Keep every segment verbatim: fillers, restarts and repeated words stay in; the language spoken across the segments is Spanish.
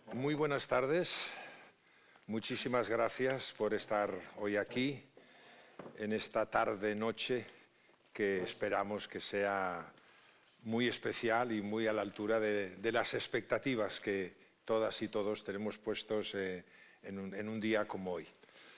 Muy buenas tardes. Muchísimas gracias por estar hoy aquí, en esta tarde-noche que esperamos que sea muy especial y muy a la altura de, de las expectativas que todas y todos tenemos puestos eh, en, un, en un día como hoy.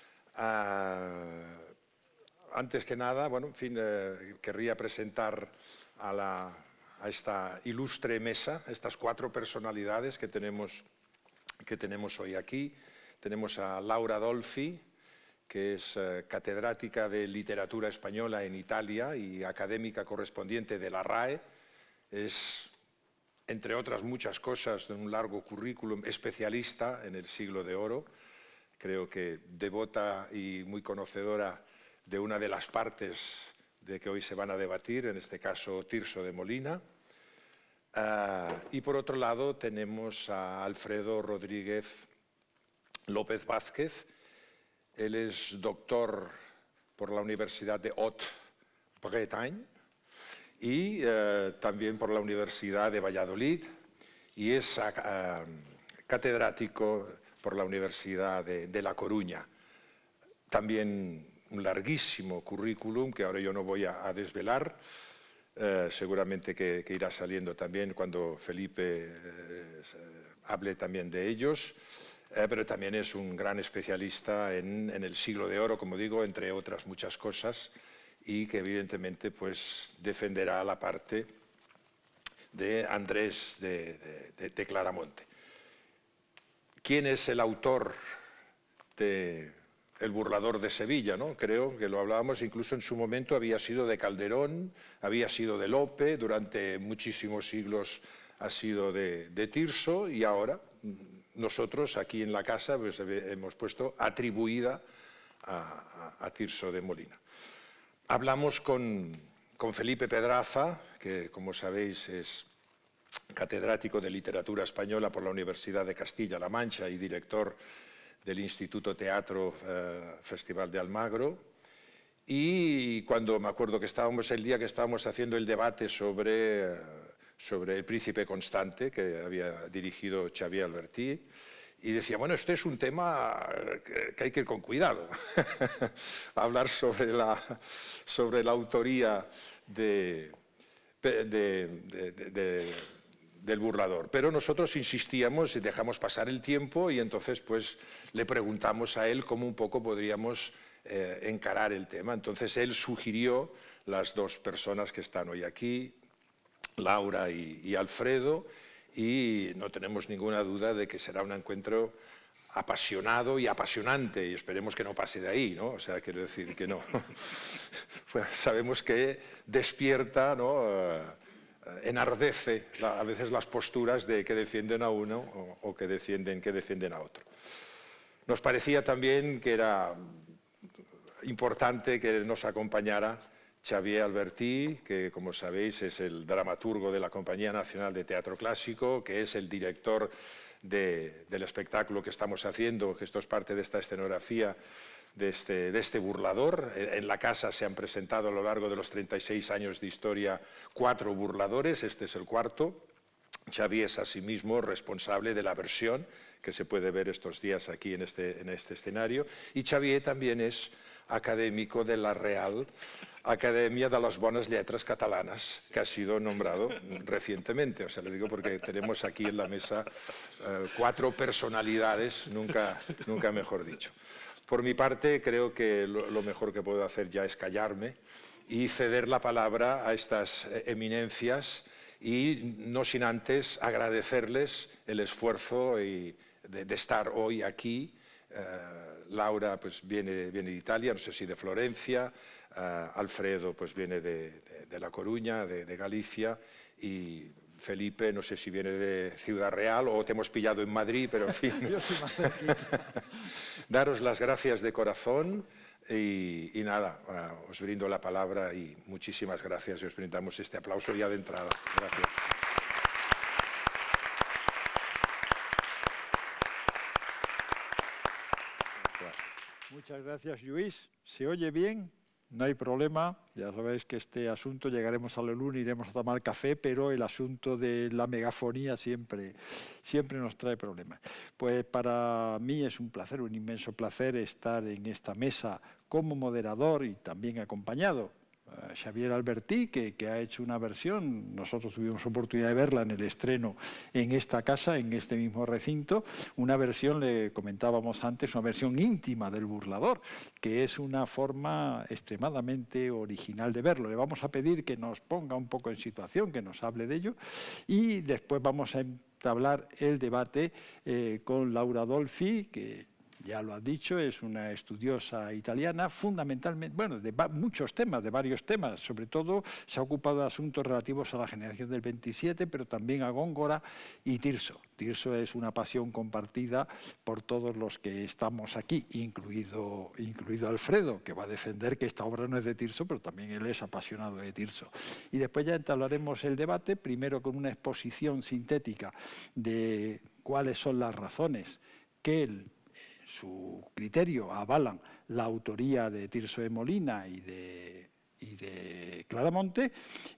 Ah, antes que nada, bueno, en fin, eh, querría presentar a, la, a esta ilustre mesa, estas cuatro personalidades que tenemos que tenemos hoy aquí. Tenemos a Laura Dolfi, que es eh, catedrática de Literatura Española en Italia y académica correspondiente de la R A E. Es, entre otras muchas cosas, de un largo currículum, especialista en el Siglo de Oro. Creo que devota y muy conocedora de una de las partes de que hoy se van a debatir, en este caso Tirso de Molina. Uh, y por otro lado tenemos a Alfredo Rodríguez López Vázquez. Él es doctor por la Universidad de Haute-Bretagne y uh, también por la Universidad de Valladolid, y es uh, catedrático por la Universidad de, de La Coruña. También un larguísimo currículum que ahora yo no voy a, a desvelar. Eh, seguramente que, que irá saliendo también cuando Felipe eh, hable también de ellos, eh, pero también es un gran especialista en, en el Siglo de Oro, como digo, entre otras muchas cosas, y que evidentemente pues, defenderá la parte de Andrés de, de, de, de Claramonte. ¿Quién es el autor de El burlador de Sevilla? ¿No? Creo que lo hablábamos, incluso en su momento había sido de Calderón, había sido de Lope, durante muchísimos siglos ha sido de, de Tirso, y ahora nosotros aquí en la casa pues, hemos puesto atribuida a, a, a Tirso de Molina. Hablamos con, con Felipe Pedraza, que como sabéis es catedrático de Literatura Española por la Universidad de Castilla-La Mancha y director del Instituto Teatro eh, Festival de Almagro. Y cuando me acuerdo que estábamos el día que estábamos haciendo el debate sobre, eh, sobre El Príncipe Constante, que había dirigido Xavier Albertí, y decía, bueno, este es un tema que, que hay que ir con cuidado. Hablar sobre la, sobre la autoría de, de, de, de, de del burlador, pero nosotros insistíamos y dejamos pasar el tiempo, y entonces pues le preguntamos a él cómo un poco podríamos eh, encarar el tema. Entonces él sugirió las dos personas que están hoy aquí, Laura y, y Alfredo, y no tenemos ninguna duda de que será un encuentro apasionado y apasionante, y esperemos que no pase de ahí, ¿no? O sea, quiero decir que no. Pues sabemos que despierta, ¿no? Uh, enardece a veces las posturas de que defienden a uno o, o que, defienden, que defienden a otro. Nos parecía también que era importante que nos acompañara Xavier Albertí, que como sabéis es el dramaturgo de la Compañía Nacional de Teatro Clásico, que es el director de, del espectáculo que estamos haciendo, que esto es parte de esta escenografía de este, de este burlador. En la casa se han presentado a lo largo de los treinta y seis años de historia cuatro burladores, este es el cuarto. Xavier es asimismo responsable de la versión que se puede ver estos días aquí en este, en este escenario, y Xavier también es académico de la Real Academia de las Bones Lletres Catalanas, que ha sido nombrado recientemente. O sea, le digo porque tenemos aquí en la mesa eh, cuatro personalidades, nunca, nunca mejor dicho. Por mi parte, creo que lo, lo mejor que puedo hacer ya es callarme y ceder la palabra a estas eminencias, y no sin antes agradecerles el esfuerzo y de, de estar hoy aquí. Uh, Laura pues, viene, viene de Italia, no sé si de Florencia, uh, Alfredo pues, viene de, de, de La Coruña, de, de Galicia, y Felipe no sé si viene de Ciudad Real o te hemos pillado en Madrid, pero en fin. Yo soy más cerquita. Daros las gracias de corazón y, y nada, uh, os brindo la palabra y muchísimas gracias, y os brindamos este aplauso ya de entrada. Gracias. Muchas gracias, Luis. ¿Se oye bien? no hay problema. Ya sabéis que este asunto, llegaremos a la luna, iremos a tomar café, pero el asunto de la megafonía siempre, siempre nos trae problemas. Pues para mí es un placer, un inmenso placer estar en esta mesa como moderador y también acompañado. Xavier Albertí, que, que ha hecho una versión, nosotros tuvimos oportunidad de verla en el estreno en esta casa, en este mismo recinto, una versión, le comentábamos antes, una versión íntima del burlador, que es una forma extremadamente original de verlo. Le vamos a pedir que nos ponga un poco en situación, que nos hable de ello, y después vamos a entablar el debate eh, con Laura Dolfi, que ya lo ha dicho, es una estudiosa italiana, fundamentalmente, bueno, de muchos temas, de varios temas, sobre todo se ha ocupado de asuntos relativos a la generación del veintisiete, pero también a Góngora y Tirso. Tirso es una pasión compartida por todos los que estamos aquí, incluido, incluido Alfredo, que va a defender que esta obra no es de Tirso, pero también él es apasionado de Tirso. Y después ya entablaremos el debate, primero con una exposición sintética de cuáles son las razones que él, su criterio, avalan la autoría de Tirso de Molina y de, y de Claramonte,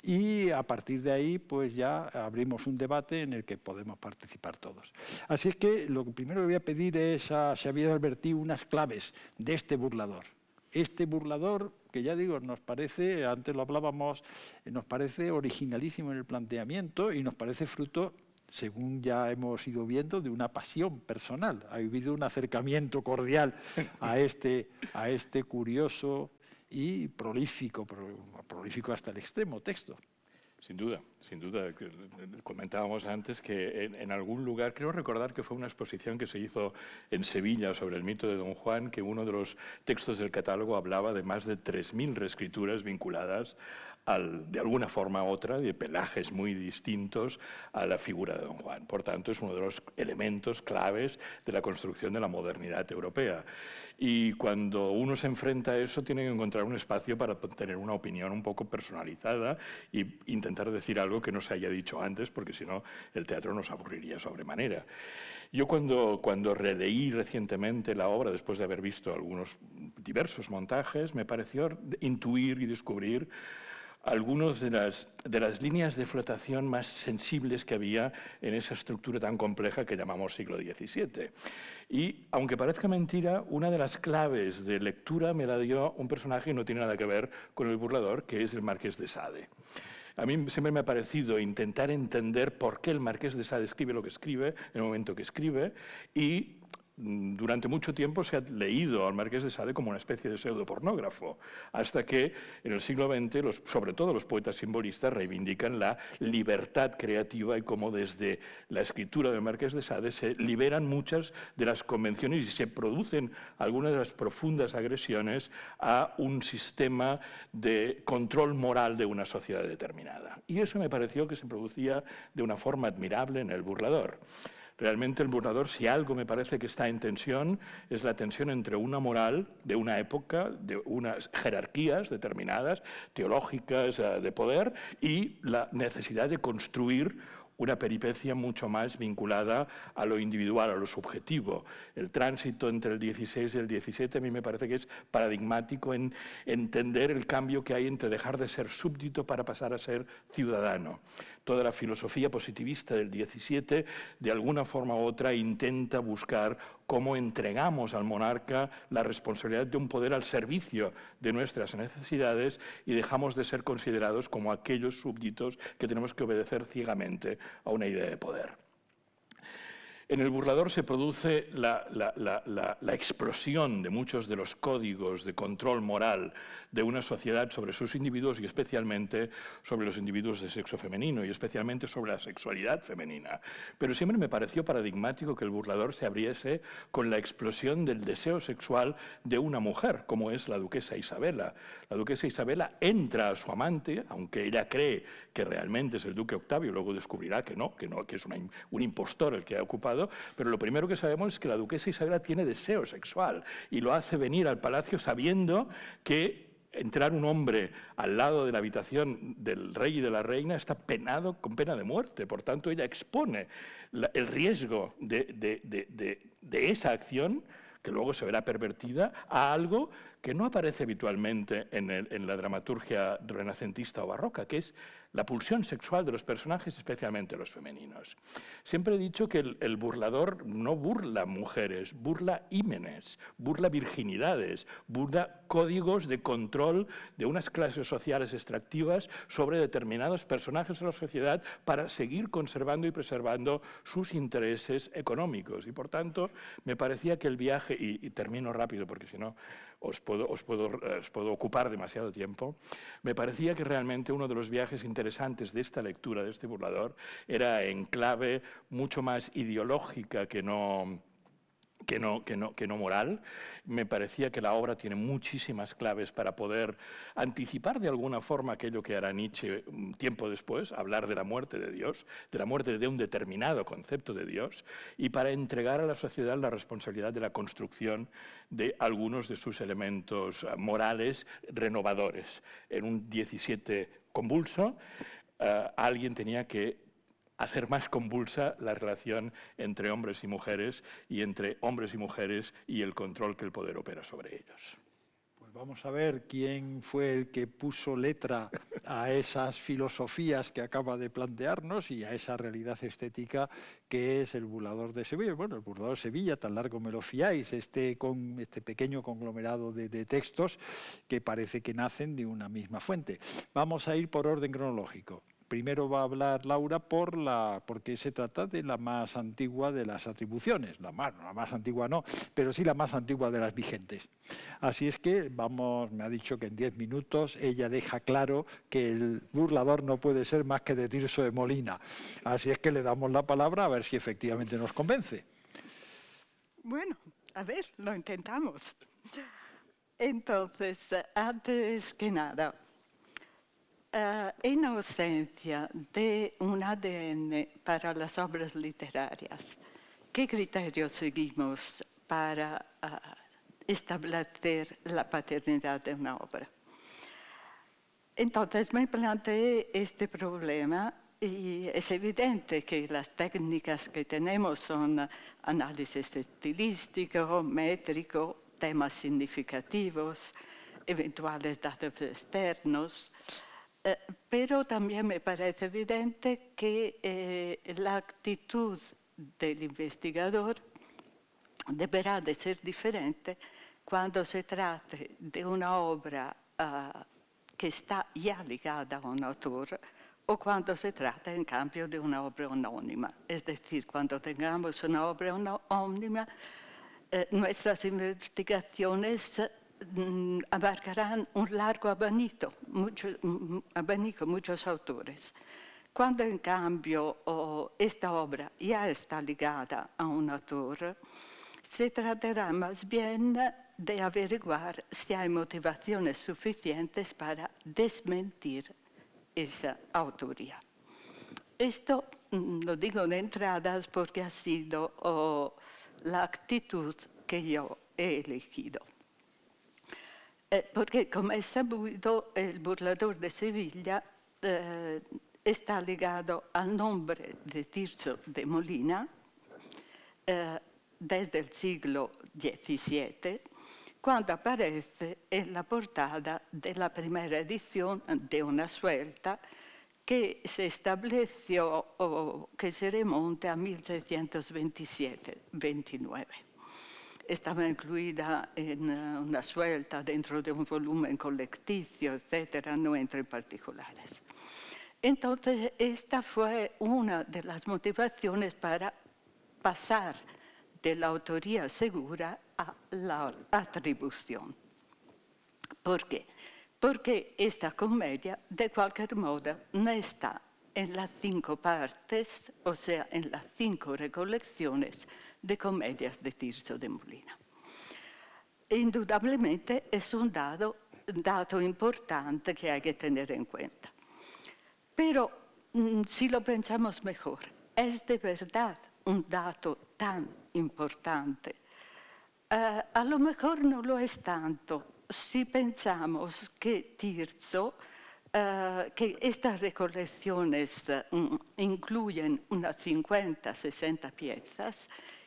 y a partir de ahí pues ya abrimos un debate en el que podemos participar todos. Así es que lo primero que voy a pedir es a Xavier Albertí unas claves de este burlador. Este burlador, que ya digo, nos parece, antes lo hablábamos, nos parece originalísimo en el planteamiento y nos parece fruto, según ya hemos ido viendo, de una pasión personal. Ha habido un acercamiento cordial a este, a este curioso y prolífico, prolífico hasta el extremo texto. Sin duda, sin duda. Comentábamos antes que en, en algún lugar, creo recordar que fue una exposición que se hizo en Sevilla sobre el mito de Don Juan, que uno de los textos del catálogo hablaba de más de tres mil reescrituras vinculadas Al, de alguna forma u otra, de pelajes muy distintos a la figura de Don Juan. Por tanto, es uno de los elementos claves de la construcción de la modernidad europea. Y cuando uno se enfrenta a eso, tiene que encontrar un espacio para tener una opinión un poco personalizada e intentar decir algo que no se haya dicho antes, porque si no, el teatro nos aburriría sobremanera. Yo cuando, cuando releí recientemente la obra, después de haber visto algunos diversos montajes, me pareció intuir y descubrir algunas de las, de las líneas de flotación más sensibles que había en esa estructura tan compleja que llamamos siglo diecisiete. Y, aunque parezca mentira, una de las claves de lectura me la dio un personaje que no tiene nada que ver con el burlador, que es el Marqués de Sade. A mí siempre me ha parecido intentar entender por qué el Marqués de Sade escribe lo que escribe, en el momento que escribe, y durante mucho tiempo se ha leído al Marqués de Sade como una especie de pseudopornógrafo, hasta que en el siglo veinte, los, sobre todo los poetas simbolistas, reivindican la libertad creativa y cómo desde la escritura del Marqués de Sade se liberan muchas de las convenciones y se producen algunas de las profundas agresiones a un sistema de control moral de una sociedad determinada. Y eso me pareció que se producía de una forma admirable en el burlador. Realmente el burlador, si algo me parece que está en tensión, es la tensión entre una moral de una época, de unas jerarquías determinadas, teológicas, de poder, y la necesidad de construir una peripecia mucho más vinculada a lo individual, a lo subjetivo. El tránsito entre el dieciséis y el diecisiete a mí me parece que es paradigmático en entender el cambio que hay entre dejar de ser súbdito para pasar a ser ciudadano. Toda la filosofía positivista del diecisiete, de alguna forma u otra, intenta buscar cómo entregamos al monarca la responsabilidad de un poder al servicio de nuestras necesidades y dejamos de ser considerados como aquellos súbditos que tenemos que obedecer ciegamente a una idea de poder. En el burlador se produce la, la, la, la, la explosión de muchos de los códigos de control moral de una sociedad sobre sus individuos y especialmente sobre los individuos de sexo femenino y especialmente sobre la sexualidad femenina. Pero siempre me pareció paradigmático que el burlador se abriese con la explosión del deseo sexual de una mujer, como es la duquesa Isabela. La duquesa Isabela entra a su amante, aunque ella cree que realmente es el duque Octavio, luego descubrirá que no, que, no, que es una, un impostor el que ha ocupado, pero lo primero que sabemos es que la duquesa Isabela tiene deseo sexual y lo hace venir al palacio sabiendo que entrar un hombre al lado de la habitación del rey y de la reina está penado con pena de muerte. Por tanto, ella expone la, el riesgo de, de, de, de, de esa acción, que luego se verá pervertida, a algo que no aparece habitualmente en, el, en la dramaturgia renacentista o barroca, que es la pulsión sexual de los personajes, especialmente los femeninos. Siempre he dicho que el, el burlador no burla mujeres, burla ímenes, burla virginidades, burla códigos de control de unas clases sociales extractivas sobre determinados personajes de la sociedad para seguir conservando y preservando sus intereses económicos. Y por tanto, me parecía que el viaje, y, y termino rápido porque si no os puedo, os, puedo, os puedo ocupar demasiado tiempo, me parecía que realmente uno de los viajes interesantes de esta lectura, de este burlador, era en clave mucho más ideológica que no... Que no, que, no, que no moral. Me parecía que la obra tiene muchísimas claves para poder anticipar de alguna forma aquello que hará Nietzsche un tiempo después, hablar de la muerte de Dios, de la muerte de un determinado concepto de Dios, y para entregar a la sociedad la responsabilidad de la construcción de algunos de sus elementos morales renovadores. En un diecisiete convulso, uh, alguien tenía que hacer más convulsa la relación entre hombres y mujeres y entre hombres y mujeres y el control que el poder opera sobre ellos. Pues vamos a ver quién fue el que puso letra a esas filosofías que acaba de plantearnos y a esa realidad estética que es el burlador de Sevilla. Bueno, el burlador de Sevilla, tan largo me lo fiáis, este, con, este pequeño conglomerado de, de textos que parece que nacen de una misma fuente. Vamos a ir por orden cronológico. Primero va a hablar Laura por la, porque se trata de la más antigua de las atribuciones, la más, la más antigua no, pero sí la más antigua de las vigentes. Así es que vamos, me ha dicho que en diez minutos ella deja claro que el burlador no puede ser más que de Tirso de Molina. Así es que le damos la palabra a ver si efectivamente nos convence. Bueno, a ver, lo intentamos. Entonces, antes que nada, Uh, en ausencia de un A D N para las obras literarias, ¿qué criterios seguimos para uh, establecer la paternidad de una obra? Entonces me planteé este problema y es evidente que las técnicas que tenemos son análisis estilístico, métrico, temas significativos, eventuales datos externos. Eh, pero también me parece evidente que eh, la actitud del investigador deberá de ser diferente cuando se trate de una obra uh, que está ya ligada a un autor o cuando se trata, en cambio, de una obra anónima. Es decir, cuando tengamos una obra anónima, eh, nuestras investigaciones abarcarán un largo abanico, mucho, abanico, muchos autores. Cuando en cambio oh, esta obra ya está ligada a un autor, se tratará más bien de averiguar si hay motivaciones suficientes para desmentir esa autoría. Esto lo digo de entradas porque ha sido oh, la actitud que yo he elegido. Eh, porque, como es sabido, el burlador de Sevilla eh, está ligado al nombre de Tirso de Molina eh, desde el siglo diecisiete, cuando aparece en la portada de la primera edición de una suelta que se estableció o que se remonta a mil seiscientos veintisiete veintinueve. Estaba incluida en una suelta dentro de un volumen colecticio, etcétera, no entro en particulares. Entonces, esta fue una de las motivaciones para pasar de la autoría segura a la atribución. ¿Por qué? Porque esta comedia, de cualquier modo, no está en las cinco partes, o sea, en las cinco recolecciones de comedias de Tirso de Molina. Indudablemente es un dato, dato importante que hay que tener en cuenta. Pero mmm, si lo pensamos mejor, ¿es de verdad un dato tan importante? Uh, a lo mejor no lo es tanto si pensamos que Tirso, Uh, que estas recolecciones uh, incluyen unas cincuenta, sesenta piezas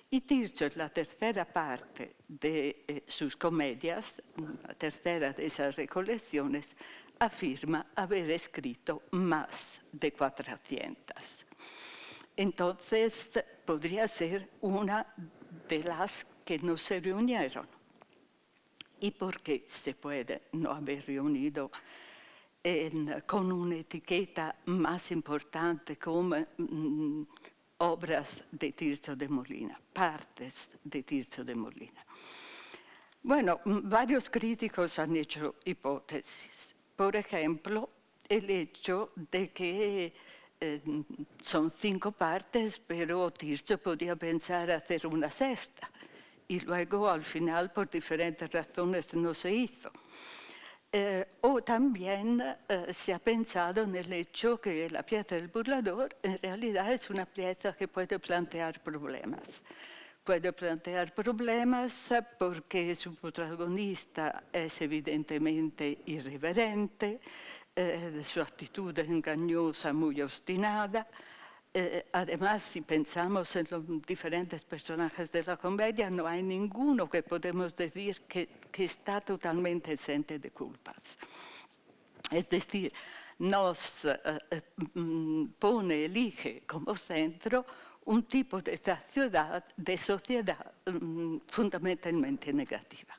Y Tirso, en la tercera parte de eh, sus comedias, la tercera de esas recolecciones, afirma haber escrito más de cuatrocientas. Entonces, podría ser una de las que no se reunieron. ¿Y por qué se puede no haber reunido en, con una etiqueta más importante como mm, obras de Tirso de Molina, partes de Tirso de Molina? Bueno, varios críticos han hecho hipótesis. Por ejemplo, el hecho de que eh, son cinco partes, pero Tirso podía pensar hacer una sexta. Y luego, al final, por diferentes razones, no se hizo. Eh, o también eh, se ha pensado en el hecho que la pieza del burlador en realidad es una pieza que puede plantear problemas. Puede plantear problemas porque su protagonista es evidentemente irreverente, eh, su actitud engañosa, muy obstinada. Eh, además, si pensamos en los diferentes personajes de la comedia, no hay ninguno que podemos decir que, que está totalmente exento de culpas. Es decir, nos eh, eh, pone, elige como centro un tipo de sociedad, de sociedad um, fundamentalmente negativa.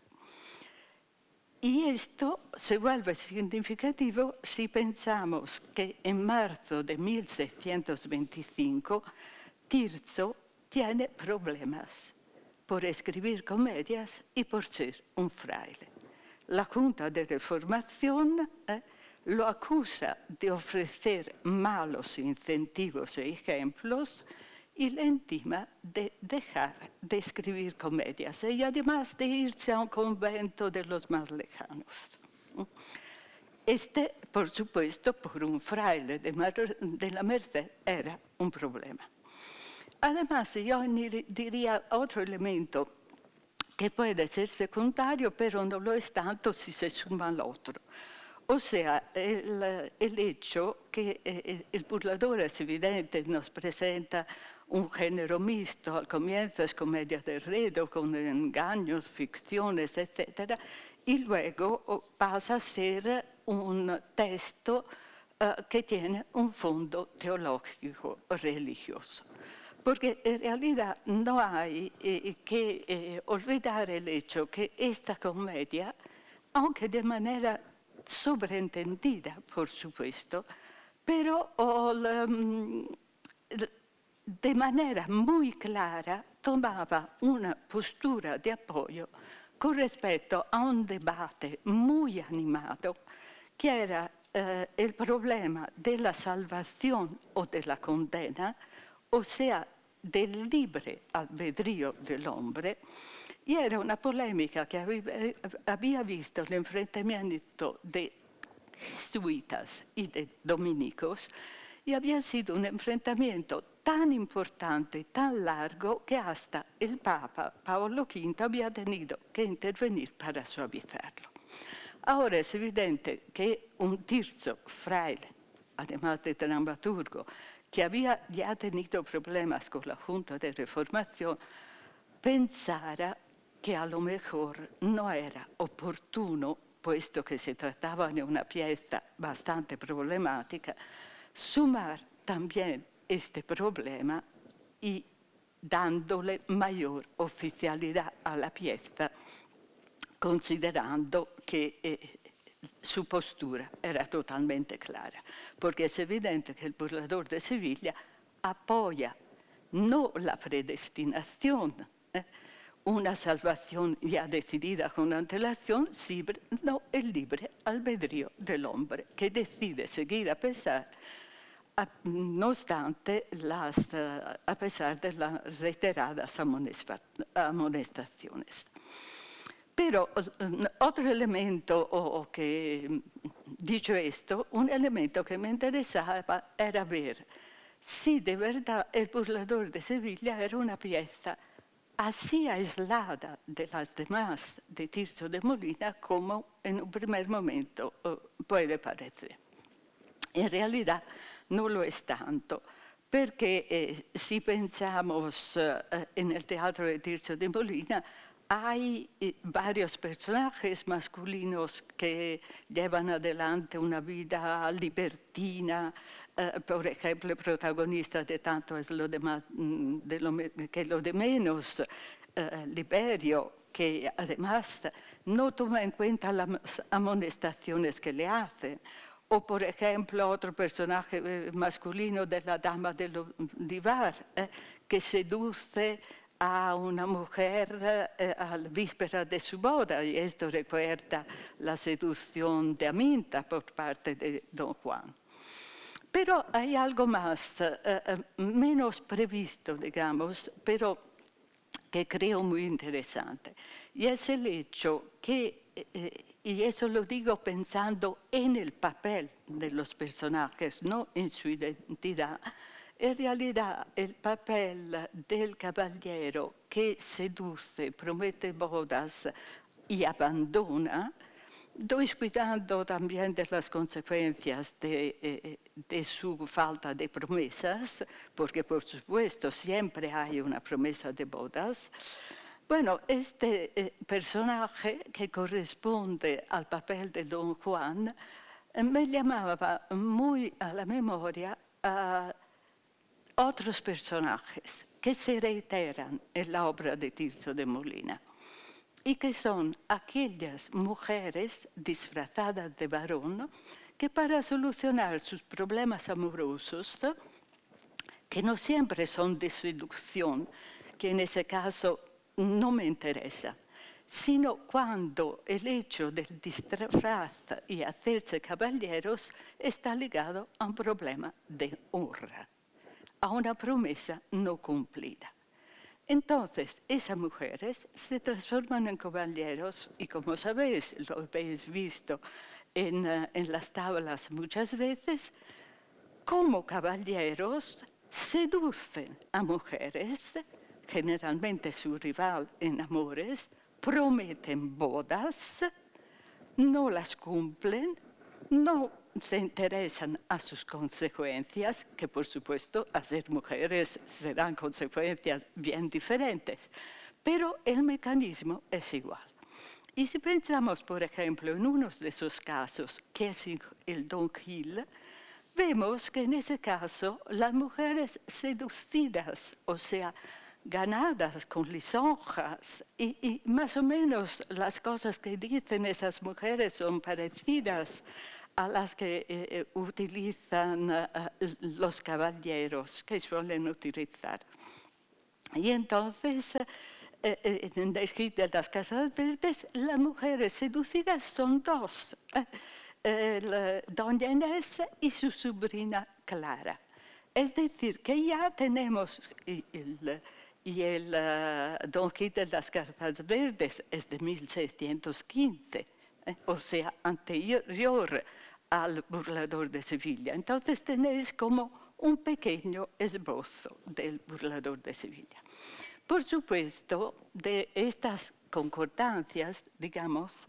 Y esto se vuelve significativo si pensamos que en marzo de mil seiscientos veinticinco Tirso tiene problemas por escribir comedias y por ser un fraile. La Junta de Reformación eh, lo acusa de ofrecer malos incentivos e ejemplos y le intima de dejar de escribir comedias y además de irse a un convento de los más lejanos. Este, por supuesto, por un fraile de, Mar de la Merced era un problema. Además, yo diría otro elemento que puede ser secundario, pero no lo es tanto si se suma al otro. O sea, el, el hecho que eh, el burlador es evidente, nos presenta un género mixto, al comienzo es comedia de enredo, con engaños, ficciones, etcétera, y luego pasa a ser un texto uh, que tiene un fondo teológico religioso. Porque en realidad no hay eh, que eh, olvidar el hecho que esta comedia, aunque de manera sobreentendida, por supuesto, pero oh, la, de manera muy clara tomaba una postura de apoyo con respecto a un debate muy animado que era eh, el problema de la salvación o de la condena, o sea, del libre albedrío del hombre, y era una polémica que había visto el enfrentamiento de jesuitas y de dominicos, y había sido un enfrentamiento tan importante, tan largo, que hasta el Papa Paolo quinto había tenido que intervenir para suavizarlo. Ahora es evidente que un Tirso fraile, además de dramaturgo, que había ya tenido problemas con la Junta de Reformación, pensara que a lo mejor no era oportuno, puesto que se trataba de una pieza bastante problemática, sumar también este problema y dándole mayor oficialidad a la pieza, considerando que eh, su postura era totalmente clara. Porque es evidente que el burlador de Sevilla apoya no la predestinación, eh, una salvación ya decidida con antelación, sino el libre albedrío del hombre, que decide seguir a pesar, a, no obstante, las, uh, a pesar de las reiteradas amonestaciones. Pero otro elemento, o que, dicho esto, un elemento que me interesaba era ver si de verdad el burlador de Sevilla era una pieza así aislada de las demás de Tirso de Molina como en un primer momento uh, puede parecer. En realidad no lo es tanto, Perché eh, si pensamos eh, en el teatro de Tirso de Molina, hay eh, varios personajes masculinos que llevan adelante una vida libertina. Uh, por ejemplo, el protagonista de Tanto es lo de, de lo, que lo de menos, uh, Liberio, que además no toma en cuenta las amonestaciones que le hacen. O, por ejemplo, otro personaje eh, masculino de la Dama del Olivar, eh, que seduce a una mujer eh, a la víspera de su boda, y esto recuerda la seducción de Aminta por parte de Don Juan. Pero hay algo más, eh, eh, menos previsto, digamos, pero que creo muy interesante, y es el hecho que, eh, y eso lo digo pensando en el papel de los personajes, no en su identidad. En realidad, el papel del caballero que seduce, promete bodas y abandona, descuidando también de las consecuencias de, eh, de su falta de promesas, porque por supuesto siempre hay una promesa de bodas. Bueno, este eh, personaje que corresponde al papel de Don Juan eh, me llamaba muy a la memoria a otros personajes que se reiteran en la obra de Tirso de Molina, y que son aquellas mujeres disfrazadas de varón que para solucionar sus problemas amorosos, que no siempre son de seducción, que en ese caso no me interesa, sino cuando el hecho del disfraz y hacerse caballeros está ligado a un problema de honra, a una promesa no cumplida. Entonces, esas mujeres se transforman en caballeros y, como sabéis, lo habéis visto en, uh, en las tablas muchas veces, como caballeros seducen a mujeres, generalmente su rival en amores, prometen bodas, no las cumplen, no se interesan a sus consecuencias, que por supuesto a ser mujeres serán consecuencias bien diferentes, pero el mecanismo es igual. Y si pensamos, por ejemplo, en uno de esos casos, que es el Don Gil, vemos que en ese caso las mujeres seducidas, o sea, ganadas con lisonjas, y, y más o menos las cosas que dicen esas mujeres son parecidas a las que eh, utilizan uh, los caballeros, que suelen utilizar. Y entonces, eh, eh, en el Gil de las Casas Verdes, las mujeres seducidas son dos, eh, el, doña Inés y su sobrina Clara. Es decir, que ya tenemos, y el, y el uh, Don Gil de las Casas Verdes es de mil seiscientos quince, eh, o sea, anterior al Burlador de Sevilla. Entonces tenéis como un pequeño esbozo del Burlador de Sevilla. Por supuesto, de estas concordancias, digamos,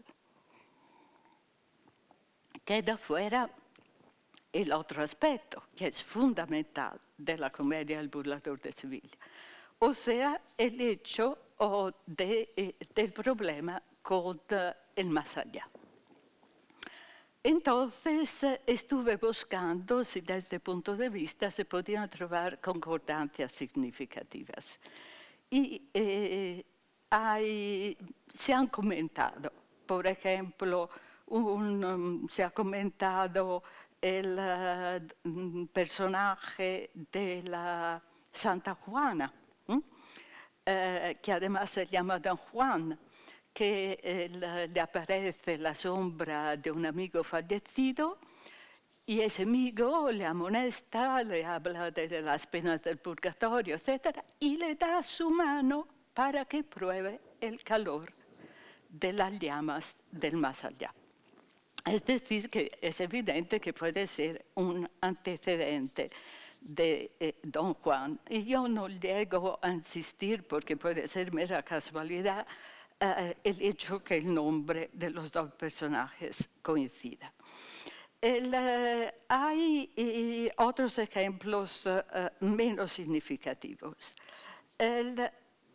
queda fuera el otro aspecto, que es fundamental de la comedia El Burlador de Sevilla, o sea, el hecho oh, de, eh, del problema con uh, el más allá. Entonces eh, estuve buscando si desde este punto de vista se podían trovar concordancias significativas. Y eh, hay, se han comentado, por ejemplo, un, um, se ha comentado el uh, personaje de la Santa Juana, ¿eh? Eh, que además se llama Don Juan, que eh, le aparece la sombra de un amigo fallecido, y ese amigo le amonesta, le habla de las penas del purgatorio, etcétera, y le da su mano para que pruebe el calor de las llamas del más allá. Es decir, que es evidente que puede ser un antecedente de eh, Don Juan. Y yo no llego a insistir, porque puede ser mera casualidad, Uh, el hecho que el nombre de los dos personajes coincida. El, eh, hay eh, otros ejemplos eh, menos significativos. El,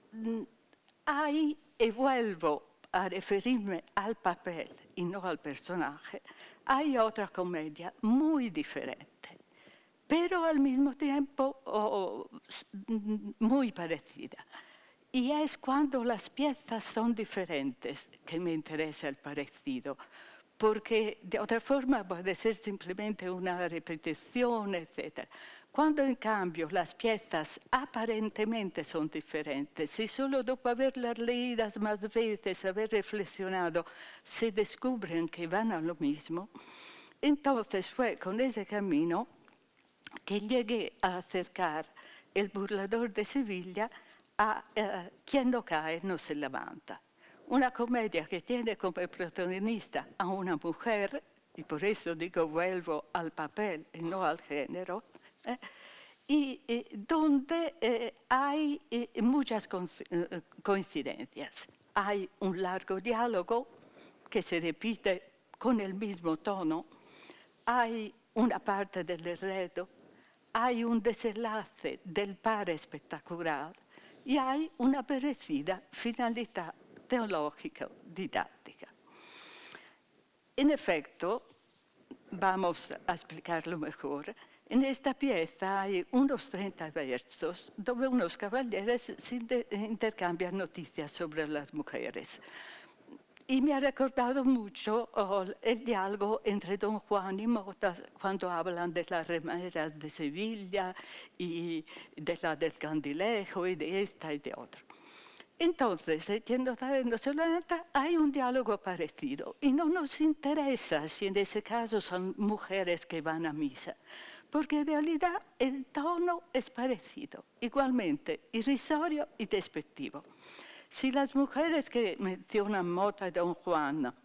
hay, y vuelvo a referirme al papel y no al personaje, hay otra comedia muy diferente, pero al mismo tiempo oh, muy parecida. Y es cuando las piezas son diferentes que me interesa el parecido, porque de otra forma puede ser simplemente una repetición, etcétera. Cuando en cambio las piezas aparentemente son diferentes y solo dopo haberlas leídas más veces, haber reflexionado, se descubren que van a lo mismo, entonces fue con ese camino que llegué a acercar El burlador de Sevilla a eh, Quien no cae no se levanta. Una comedia que tiene como protagonista a una mujer, y por eso digo vuelvo al papel y no al género, eh, y eh, donde eh, hay eh, muchas coincidencias. Hay un largo diálogo que se repite con el mismo tono, hay una parte del enredo, hay un desenlace del par espectacular y hay una parecida finalidad teológica didáctica. En efecto, vamos a explicarlo mejor, en esta pieza hay unos treinta versos donde unos caballeros intercambian noticias sobre las mujeres. Y me ha recordado mucho oh, el diálogo entre Don Juan y Mota cuando hablan de las remeras de Sevilla y de la del Candilejo y de esta y de otra. Entonces, en Quien no cae no se levanta, hay un diálogo parecido y no nos interesa si en ese caso son mujeres que van a misa, porque en realidad el tono es parecido, igualmente irrisorio y despectivo. Si las mujeres que mencionan Mota y Don Juan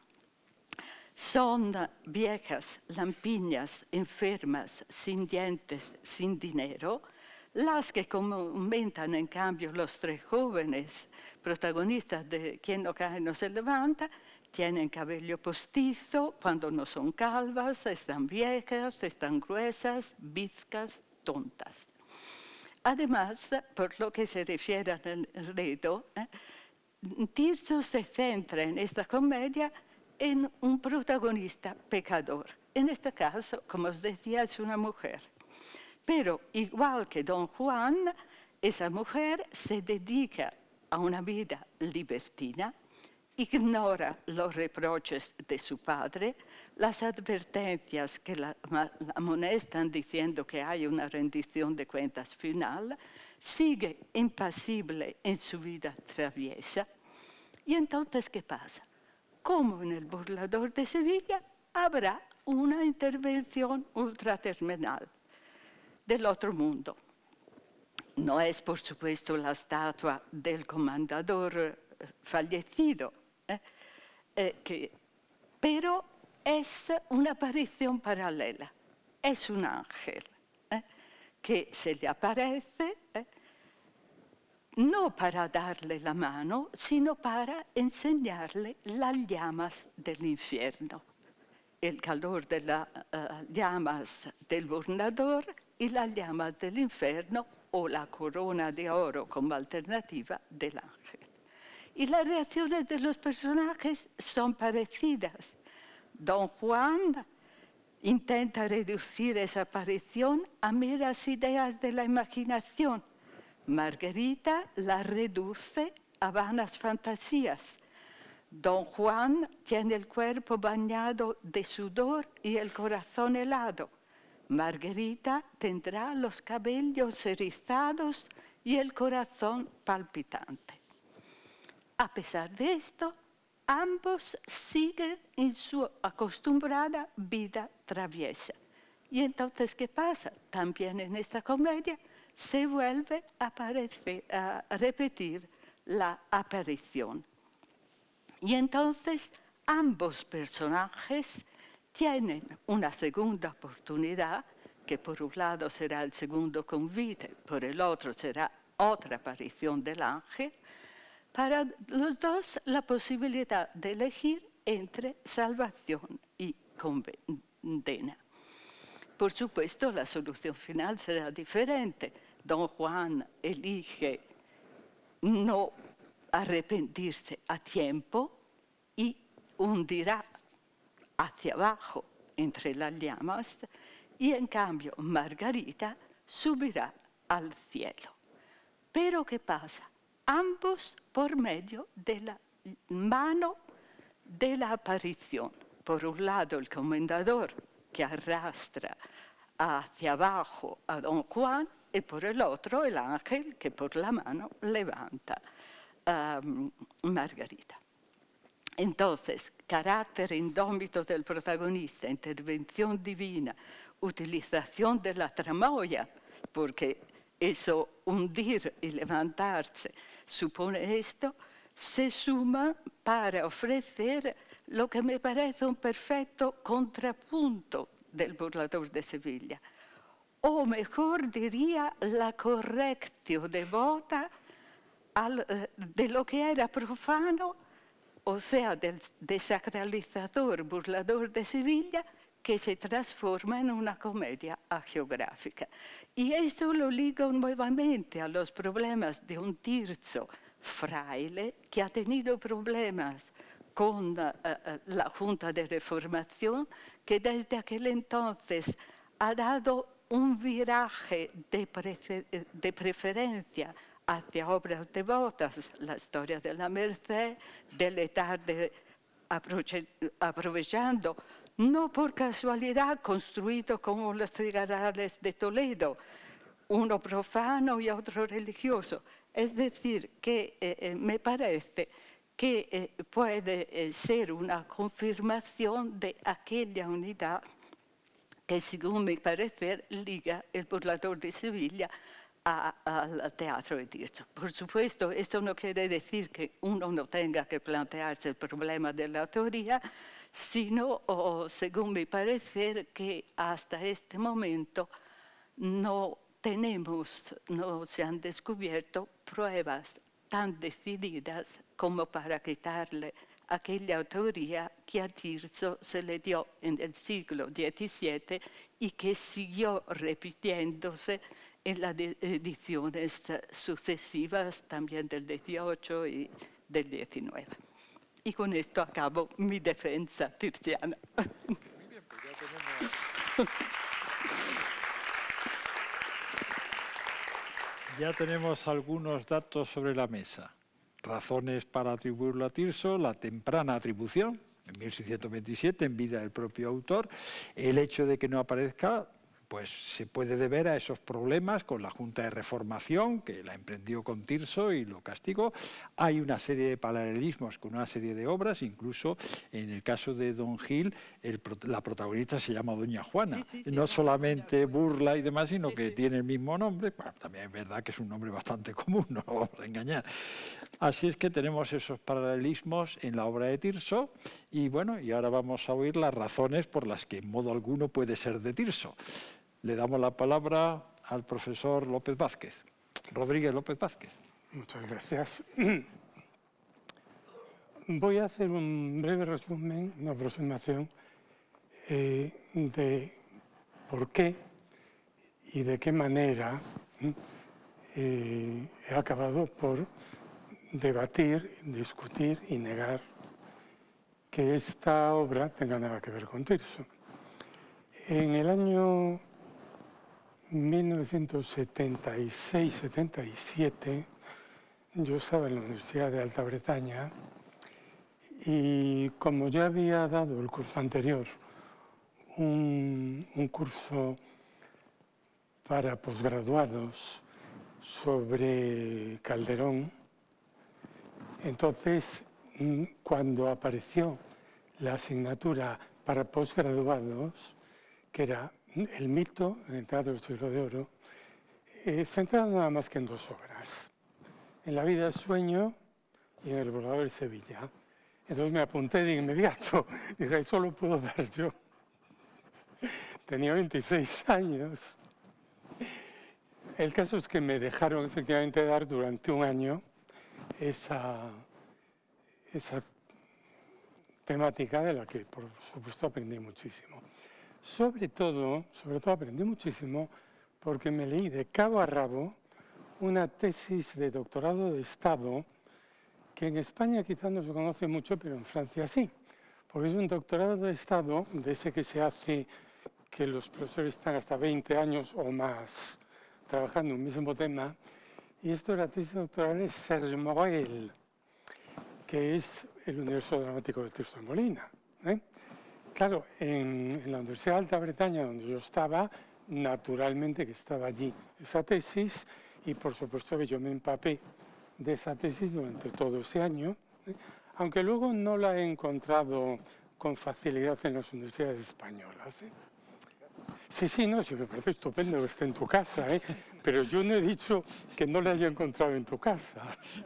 son viejas, lampiñas, enfermas, sin dientes, sin dinero, las que comentan en cambio los tres jóvenes protagonistas de Quien no cae no se levanta, tienen cabello postizo, cuando no son calvas, están viejas, están gruesas, bizcas, tontas. Además, por lo que se refiere al enredo, ¿eh? Tirso se centra en esta comedia en un protagonista pecador. En este caso, como os decía, es una mujer. Pero igual que Don Juan, esa mujer se dedica a una vida libertina, ignora los reproches de su padre, las advertencias que la, la amonestan diciendo que hay una rendición de cuentas final, sigue impasible en su vida traviesa. Y entonces, ¿qué pasa? Como en El burlador de Sevilla, habrá una intervención ultraterrenal del otro mundo. No es, por supuesto, la estatua del comandador fallecido, ¿eh? Eh, que, pero es una aparición paralela, es un ángel ¿eh? que se le aparece ¿eh? no para darle la mano, sino para enseñarle las llamas del infierno, el calor de las uh, llamas del burlador y las llamas del infierno o la corona de oro como alternativa del ángel. Y las reacciones de los personajes son parecidas. Don Juan intenta reducir esa aparición a meras ideas de la imaginación. Margarita la reduce a vanas fantasías. Don Juan tiene el cuerpo bañado de sudor y el corazón helado. Margarita tendrá los cabellos erizados y el corazón palpitante. A pesar de esto, ambos siguen en su acostumbrada vida traviesa. Y entonces, ¿qué pasa? También en esta comedia se vuelve a, aparecer, a repetir la aparición. Y entonces ambos personajes tienen una segunda oportunidad, que por un lado será el segundo convite, por el otro será otra aparición del ángel, para los dos la posibilidad de elegir entre salvación y condena. por supuesto la solución final será diferente. Don Juan elige no arrepentirse a tiempo y hundirá hacia abajo entre las llamas, y en cambio Margarita subirá al cielo. Pero ¿qué pasa? Ambos por medio de la mano de la aparición. Por un lado el comendador que arrastra hacia abajo a don Juan, y por el otro el ángel que por la mano levanta a um, Margarita. Entonces, carácter indómito del protagonista, intervención divina, utilización de la tramoya, porque eso, hundir y levantarse, supone esto, se suma para ofrecer lo que me parece un perfecto contrapunto del burlador de Sevilla. O mejor diría, la correctio devota al, de lo que era profano, o sea, del desacralizador burlador de Sevilla, que se transforma en una comedia hagiográfica. Y esto lo ligo nuevamente a los problemas de un Tirso fraile que ha tenido problemas con uh, uh, la Junta de Reformación, que desde aquel entonces ha dado un viraje de, pre de preferencia hacia obras devotas, la historia de la Merced, del Etarde aprovechando, no por casualidad, construido como los cigarrales de Toledo, uno profano y otro religioso. Es decir, que eh, me parece que eh, puede eh, ser una confirmación de aquella unidad que, según mi parecer, liga el burlador de Sevilla al teatro de Tirso. Por supuesto, esto no quiere decir que uno no tenga que plantearse el problema de la teoría, sino, o, según mi parecer, que hasta este momento no tenemos, no se han descubierto pruebas tan decididas como para quitarle aquella autoría que a Tirso se le dio en el siglo diecisiete y que siguió repitiéndose en las ediciones sucesivas también del dieciocho y del diecinueve. Y con esto acabo mi defensa tirsiana. Muy bien, pues ya tenemos... ya tenemos algunos datos sobre la mesa. Razones para atribuirlo a Tirso, la temprana atribución, en mil seiscientos veintisiete, en vida del propio autor, el hecho de que no aparezca, pues se puede deber a esos problemas con la Junta de Reformación, que la emprendió con Tirso y lo castigó. Hay una serie de paralelismos con una serie de obras, incluso en el caso de Don Gil, el, la protagonista se llama Doña Juana. Sí, sí, no sí, solamente burla y demás, sino sí, que sí. tiene el mismo nombre. Bueno, también es verdad que es un nombre bastante común, no lo vamos a engañar. Así es que tenemos esos paralelismos en la obra de Tirso, y bueno, y ahora vamos a oír las razones por las que en modo alguno puede ser de Tirso. Le damos la palabra al profesor López Vázquez. Rodríguez López Vázquez. Muchas gracias. Voy a hacer un breve resumen, una aproximación eh, de por qué y de qué manera eh, he acabado por debatir, discutir y negar que esta obra tenga nada que ver con Tirso. En el año mil novecientos setenta y seis setenta y siete yo estaba en la Universidad de Alta Bretaña y como ya había dado el curso anterior un, un curso para posgraduados sobre Calderón, entonces cuando apareció la asignatura para posgraduados, que era el mito en el Teatro del Siglo de Oro, eh, centrado nada más que en dos obras, en La vida del sueño y en El burlador de Sevilla. Entonces me apunté de inmediato, dije, eso lo puedo dar yo. Tenía veintiséis años. El caso es que me dejaron efectivamente dar durante un año esa, esa temática de la que, por supuesto, aprendí muchísimo. Sobre todo, sobre todo aprendí muchísimo porque me leí de cabo a rabo una tesis de doctorado de Estado que en España quizás no se conoce mucho, pero en Francia sí, porque es un doctorado de Estado, de ese que se hace que los profesores están hasta veinte años o más trabajando en un mismo tema, y esto es la tesis doctoral de Serge Morel, que es el universo dramático de Tirso de Molina. ¿eh? Claro, en, en la Universidad de Alta Bretaña, donde yo estaba, naturalmente que estaba allí esa tesis, y por supuesto que yo me empapé de esa tesis durante todo ese año, ¿eh? aunque luego no la he encontrado con facilidad en las universidades españolas. ¿eh? Sí, sí, no, sí, me parece estupendo que esté en tu casa, ¿eh? pero yo no he dicho que no la haya encontrado en tu casa.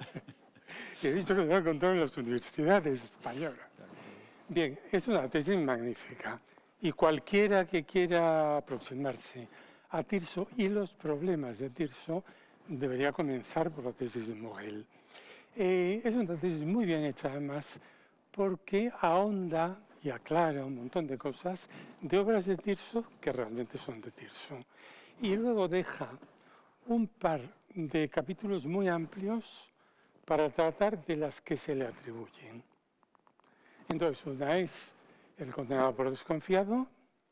He dicho que la he encontrado en las universidades españolas. Bien, es una tesis magnífica y cualquiera que quiera aproximarse a Tirso y los problemas de Tirso debería comenzar por la tesis de Morel. Eh, es una tesis muy bien hecha además porque ahonda y aclara un montón de cosas de obras de Tirso que realmente son de Tirso. Y luego deja un par de capítulos muy amplios para tratar de las que se le atribuyen. Entonces, una es El condenado por desconfiado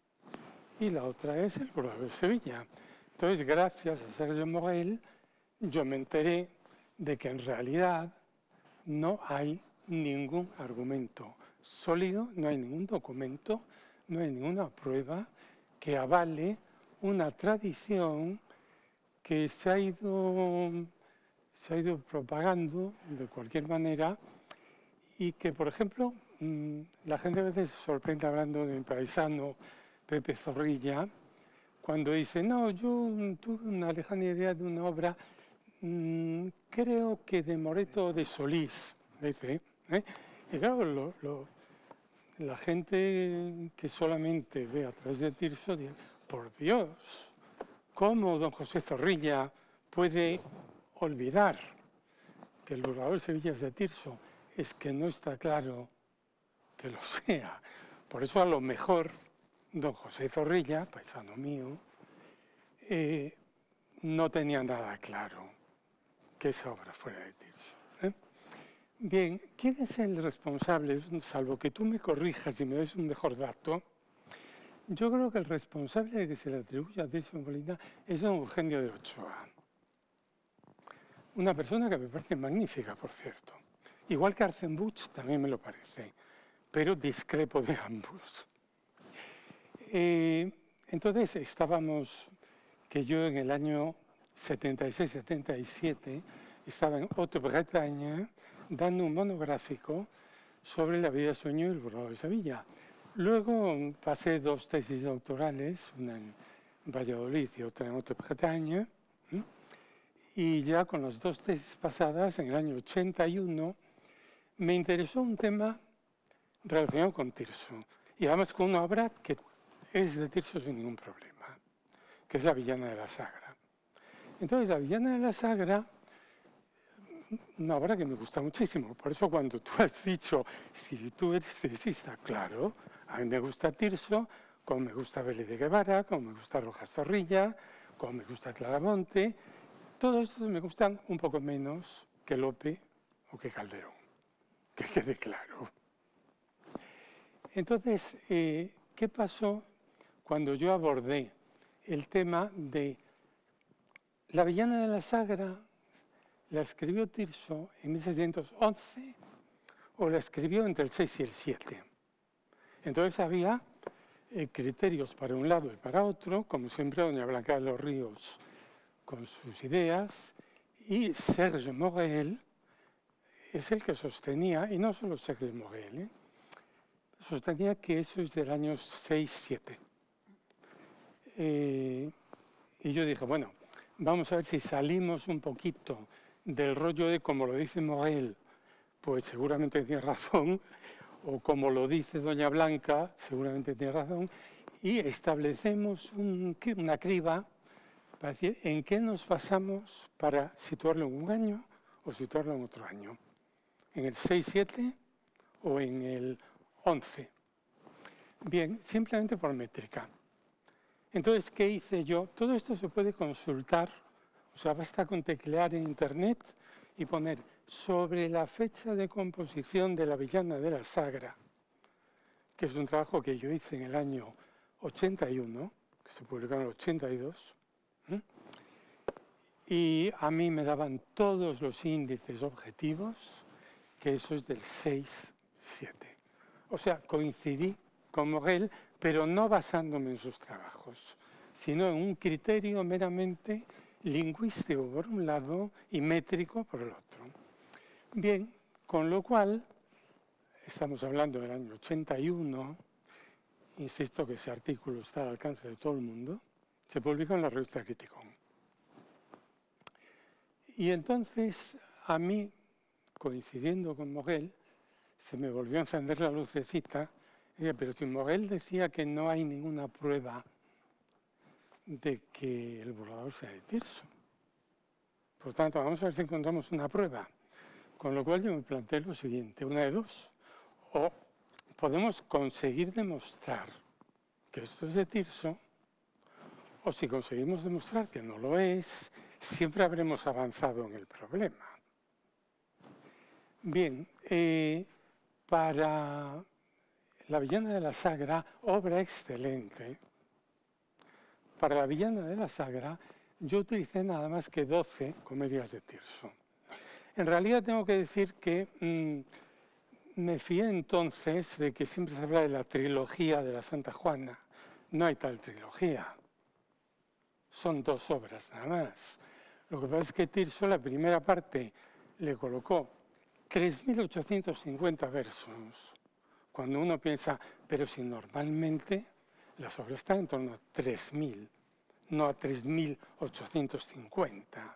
y la otra es El burlador de Sevilla. Entonces, gracias a Serge Morel, yo me enteré de que en realidad no hay ningún argumento sólido, no hay ningún documento, no hay ninguna prueba que avale una tradición que se ha ido, se ha ido propagando de cualquier manera y que, por ejemplo, la gente a veces se sorprende hablando de mi paisano Pepe Zorrilla, cuando dice, no, yo tuve una lejana idea de una obra, mmm, creo que de Moreto o de Solís, dice, ¿eh? Y claro, lo, lo, la gente que solamente ve a través de Tirso dice, por Dios, ¿cómo don José Zorrilla puede olvidar que el burlador de Sevilla es de Tirso? Es que no está claro que lo sea. Por eso a lo mejor don José Zorrilla, paisano mío, eh, no tenía nada claro que esa obra fuera de Tirso. ¿eh? Bien, ¿quién es el responsable? Salvo que tú me corrijas y me des un mejor dato, yo creo que el responsable de que se le atribuya a Tirso de Molina es don Eugenio de Ochoa. Una persona que me parece magnífica, por cierto. Igual que Arzenbuch también me lo parece, pero discrepo de ambos. Eh, entonces estábamos, que yo en el año setenta y seis setenta y siete estaba en Haute-Bretagne dando un monográfico sobre la vida, sueño y el burlador de Sevilla. Luego pasé dos tesis doctorales, una en Valladolid y otra en Haute-Bretagne, ¿eh? y ya con las dos tesis pasadas, en el año ochenta y uno, me interesó un tema relacionado con Tirso, y además con una obra que es de Tirso sin ningún problema, que es La villana de la Sagra. Entonces, La villana de la Sagra, una obra que me gusta muchísimo, por eso cuando tú has dicho, si tú eres tesista, claro, a mí me gusta Tirso, como me gusta Vélez de Guevara, como me gusta Rojas Zorrilla, como me gusta Claramonte, todos estos me gustan un poco menos que Lope o que Calderón, que quede claro. Entonces, eh, ¿qué pasó cuando yo abordé el tema de La villana de la Sagra? ¿La escribió Tirso en mil seiscientos once o la escribió entre el seis y el siete? Entonces había eh, criterios para un lado y para otro, como siempre doña Blanca de los Ríos con sus ideas, y Serge Morel es el que sostenía, y no solo Serge Morel, ¿eh? sostenía que eso es del año seis siete. Eh, y yo dije, bueno, vamos a ver si salimos un poquito del rollo de como lo dice Morel, pues seguramente tiene razón, o como lo dice doña Blanca, seguramente tiene razón, y establecemos un, una criba para decir en qué nos basamos para situarlo en un año o situarlo en otro año, en el seis siete o en el once. Bien, simplemente por métrica. Entonces, ¿qué hice yo? Todo esto se puede consultar, o sea, basta con teclear en Internet y poner sobre la fecha de composición de la Villana de la Sagra, que es un trabajo que yo hice en el año ochenta y uno, que se publicó en el ochenta y dos, ¿eh? Y a mí me daban todos los índices objetivos, que eso es del seis siete. O sea, coincidí con Morel, pero no basándome en sus trabajos, sino en un criterio meramente lingüístico por un lado y métrico por el otro. Bien, con lo cual, estamos hablando del año ochenta y uno, insisto que ese artículo está al alcance de todo el mundo, se publicó en la revista Criticón. Y entonces, a mí, coincidiendo con Morel, se me volvió a encender la lucecita. Pero si Morel decía que no hay ninguna prueba de que el burlador sea de Tirso. Por tanto, vamos a ver si encontramos una prueba. Con lo cual yo me planteé lo siguiente, una de dos. O podemos conseguir demostrar que esto es de Tirso, o si conseguimos demostrar que no lo es, siempre habremos avanzado en el problema. Bien, eh, para la Villana de la Sagra, obra excelente. Para la Villana de la Sagra, yo utilicé nada más que doce comedias de Tirso. En realidad tengo que decir que mmm, me fié entonces de que siempre se habla de la trilogía de la Santa Juana. No hay tal trilogía. Son dos obras nada más. Lo que pasa es que Tirso, la primera parte, le colocó tres mil ochocientos cincuenta versos. Cuando uno piensa, pero si normalmente las obras están en torno a tres mil, no a tres mil ochocientos cincuenta.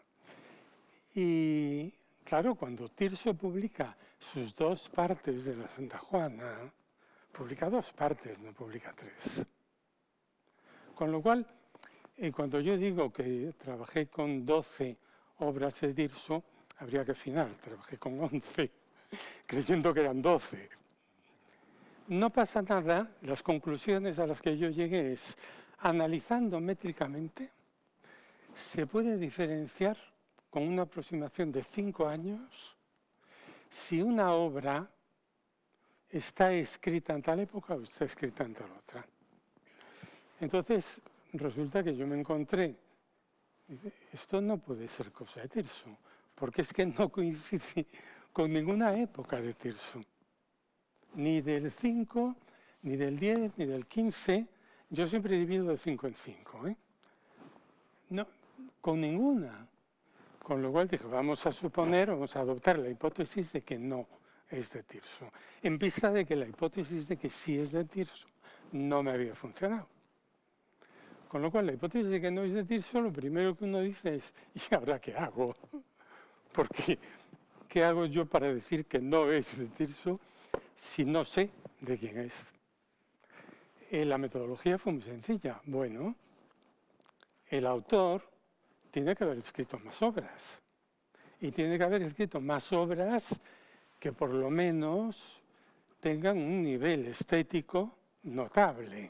Y claro, cuando Tirso publica sus dos partes de la Santa Juana, publica dos partes, no publica tres. Con lo cual, eh, cuando yo digo que trabajé con doce obras de Tirso, habría que afinar, trabajé con once, creyendo que eran doce. No pasa nada, las conclusiones a las que yo llegué es, analizando métricamente, se puede diferenciar con una aproximación de cinco años si una obra está escrita en tal época o está escrita en tal otra. Entonces, resulta que yo me encontré, esto no puede ser cosa de Tirso, porque es que no coincide con ninguna época de Tirso. Ni del cinco, ni del diez, ni del quince. Yo siempre divido de cinco en cinco. ¿eh? No, con ninguna. Con lo cual dije, vamos a suponer, vamos a adoptar la hipótesis de que no es de Tirso. En vista de que la hipótesis de que sí es de Tirso no me había funcionado. Con lo cual, la hipótesis de que no es de Tirso, lo primero que uno dice es, ¿y ahora qué hago? Porque, ¿qué hago yo para decir que no es de Tirso si no sé de quién es? Eh, la metodología fue muy sencilla. Bueno, el autor tiene que haber escrito más obras. Y tiene que haber escrito más obras que por lo menos tengan un nivel estético notable.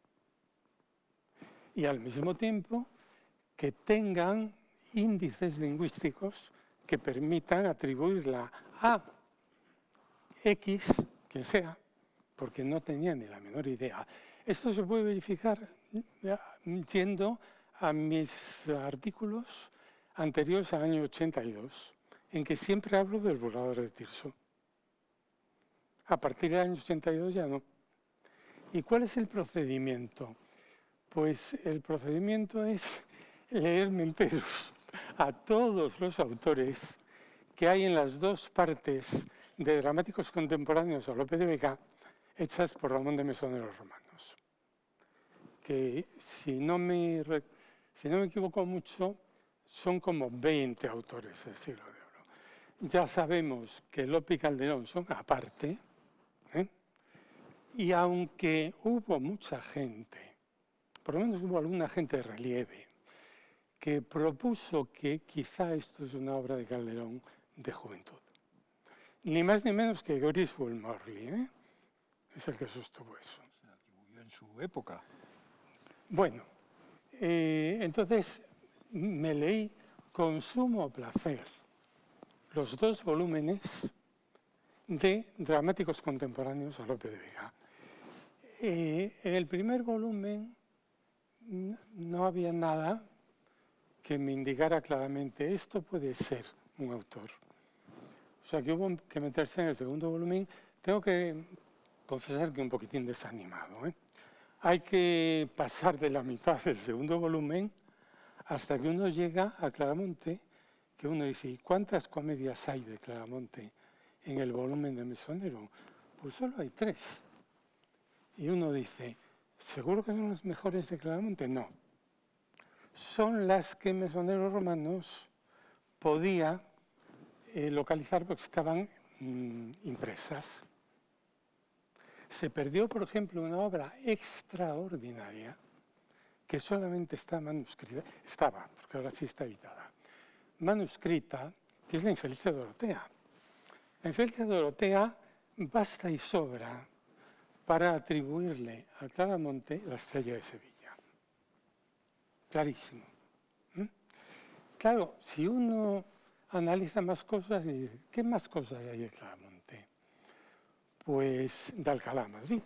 Y al mismo tiempo que tengan índices lingüísticos que permitan atribuirla a X, quien sea, porque no tenía ni la menor idea. Esto se puede verificar yendo a mis artículos anteriores al año ochenta y dos, en que siempre hablo del burlador de Tirso. A partir del año ochenta y dos ya no. ¿Y cuál es el procedimiento? Pues el procedimiento es leerme enteros a todos los autores que hay en las dos partes de Dramáticos Contemporáneos a Lope de Vega, hechas por Ramón de Mesoneros Romanos. Que si no me, si no me equivoco mucho, son como veinte autores del siglo de oro. Ya sabemos que Lope y Calderón son aparte, ¿eh? Y aunque hubo mucha gente, por lo menos hubo alguna gente de relieve, que propuso que quizá esto es una obra de Calderón de juventud. Ni más ni menos que Griswold Morley, ¿eh? Es el que sostuvo eso. en su época. Bueno, eh, entonces me leí con sumo placer los dos volúmenes de Dramáticos Contemporáneos a Lope de Vega. Eh, en el primer volumen no había nada que me indicara claramente esto puede ser un autor. O sea que hubo que meterse en el segundo volumen. Tengo que confesar que un poquitín desanimado, ¿eh? Hay que pasar de la mitad del segundo volumen hasta que uno llega a Claramonte, que uno dice, ¿y cuántas comedias hay de Claramonte en el volumen de Mesonero? Pues solo hay tres. Y uno dice, ¿seguro que son las mejores de Claramonte? No. Son las que Mesonero Romanos podía eh, localizar porque estaban mm, impresas. Se perdió, por ejemplo, una obra extraordinaria que solamente está manuscrita, estaba, porque ahora sí está editada, manuscrita, que es la Infeliz de Dorotea. La Infeliz de Dorotea basta y sobra para atribuirle a Claramonte la estrella de Sevilla. Clarísimo. ¿Mm? Claro, si uno analiza más cosas y dice, ¿qué más cosas hay de Claramonte? Pues de Alcalá, Madrid.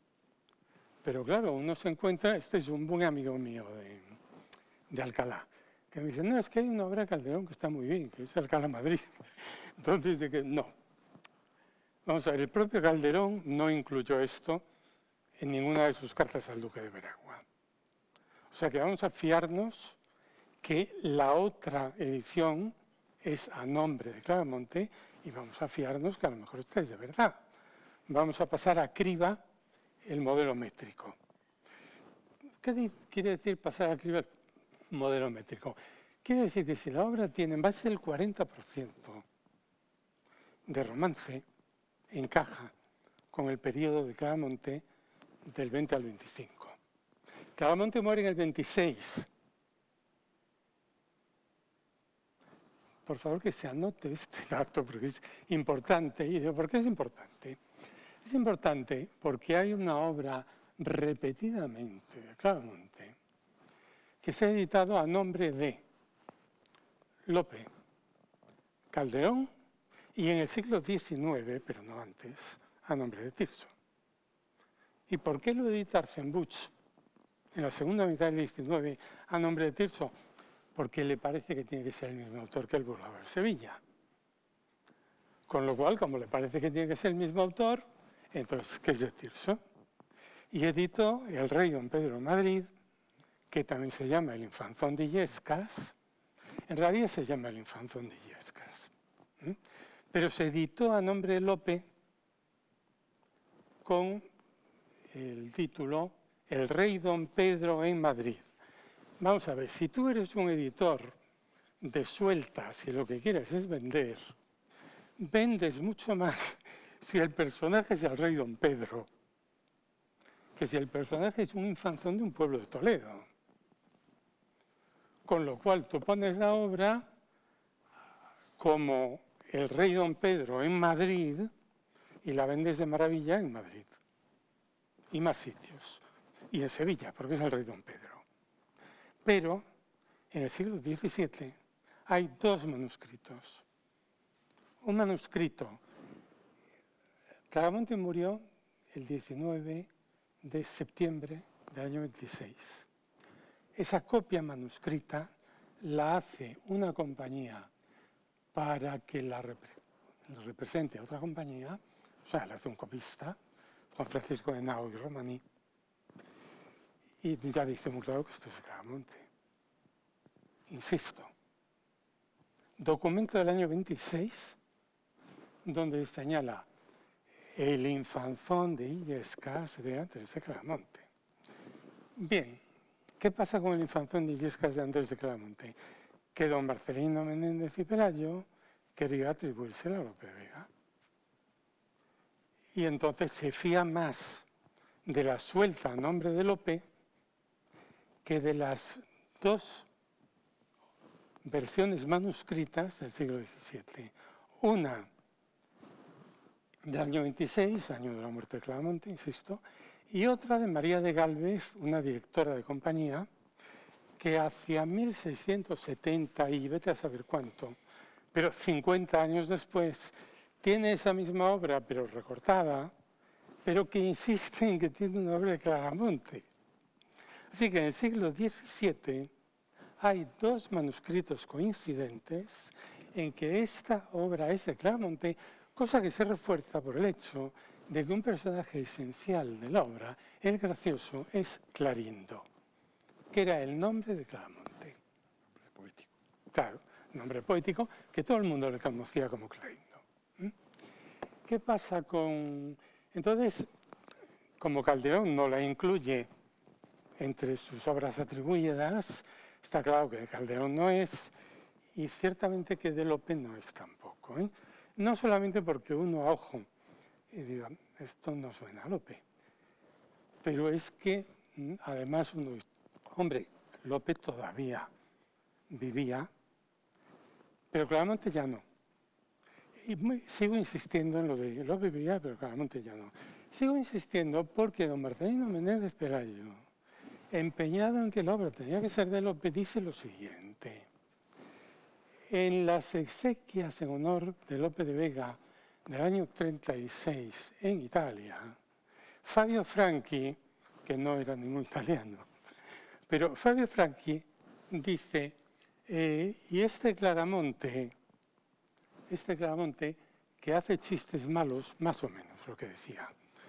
Pero claro, uno se encuentra, este es un buen amigo mío de, de Alcalá, que me dice, no, es que hay una obra de Calderón que está muy bien, que es Alcalá, Madrid. Entonces, de que no. Vamos a ver, el propio Calderón no incluyó esto en ninguna de sus cartas al duque de Veragua. O sea que vamos a fiarnos que la otra edición es a nombre de Claramonte y vamos a fiarnos que a lo mejor esta es de verdad. Vamos a pasar a criba el modelo métrico. ¿Qué quiere decir pasar a criba el modelo métrico? Quiere decir que si la obra tiene en base del cuarenta por ciento de romance, encaja con el periodo de Claramonte del veinte al veinticinco. Claramonte muere en el veintiséis. Por favor, que se anote este dato, porque es importante. Y digo, ¿por qué es importante? Es importante porque hay una obra repetidamente de Claramonte que se ha editado a nombre de Lope, Calderón y en el siglo diecinueve, pero no antes, a nombre de Tirso. ¿Y por qué lo edita Arzenbuch en la segunda mitad del diecinueve a nombre de Tirso? Porque le parece que tiene que ser el mismo autor que el Burlado de Sevilla. Con lo cual, como le parece que tiene que ser el mismo autor, entonces, ¿qué es de Tirso? Y editó El Rey Don Pedro en Madrid, que también se llama El Infanzón de Illescas. En realidad se llama El Infanzón de Illescas. ¿eh? Pero se editó a nombre de Lope con el título El Rey Don Pedro en Madrid. Vamos a ver, si tú eres un editor de sueltas y lo que quieres es vender, vendes mucho más si el personaje es el rey Don Pedro que si el personaje es un infanzón de un pueblo de Toledo. Con lo cual tú pones la obra como el rey Don Pedro en Madrid y la vendes de maravilla en Madrid. Y más sitios. Y en Sevilla, porque es el rey Don Pedro. Pero en el siglo diecisiete hay dos manuscritos. Un manuscrito. Claramonte murió el diecinueve de septiembre del año veintiséis. Esa copia manuscrita la hace una compañía para que la, repre la represente a otra compañía, o sea, la hace un copista, Juan Francisco de Henao y Romaní, y ya dice muy claro que esto es Claramonte. Insisto, documento del año veintiséis, donde señala el infanzón de Illescas de Andrés de Claramonte. Bien, ¿qué pasa con el infanzón de Illescas de Andrés de Claramonte? Que don Marcelino Menéndez y Pelayo quería atribuírselo a Lope de Vega. Y entonces se fía más de la suelta a nombre de Lope que de las dos versiones manuscritas del siglo diecisiete. Una del año veintiséis, año de la muerte de Claramonte, insisto, y otra de María de Gálvez, una directora de compañía, que hacia mil seiscientos setenta y vete a saber cuánto, pero cincuenta años después, tiene esa misma obra, pero recortada, pero que insiste en que tiene una obra de Claramonte. Así que en el siglo diecisiete hay dos manuscritos coincidentes en que esta obra es de Claramonte, cosa que se refuerza por el hecho de que un personaje esencial de la obra, el gracioso, es Clarindo, que era el nombre de Claramonte. Nombre poético. Claro, nombre poético que todo el mundo le conocía como Clarindo. ¿Mm? ¿Qué pasa con...? Entonces, como Calderón no la incluye entre sus obras atribuidas, está claro que Calderón no es, y ciertamente que de Lope no es tampoco, ¿eh? No solamente porque uno a ojo y diga, esto no suena a Lope, pero es que además uno, hombre, Lope todavía vivía, pero Claramonte ya no. Y sigo insistiendo en lo de Lope vivía, pero Claramonte ya no. Sigo insistiendo porque don Marcelino Menéndez Pelayo, empeñado en que la obra tenía que ser de Lope, dice lo siguiente. En las exequias en honor de Lope de Vega del año treinta y seis en Italia, Fabio Franchi, que no era ningún italiano, pero Fabio Franchi dice, eh, y este Claramonte, este Claramonte que hace chistes malos, más o menos lo que decía.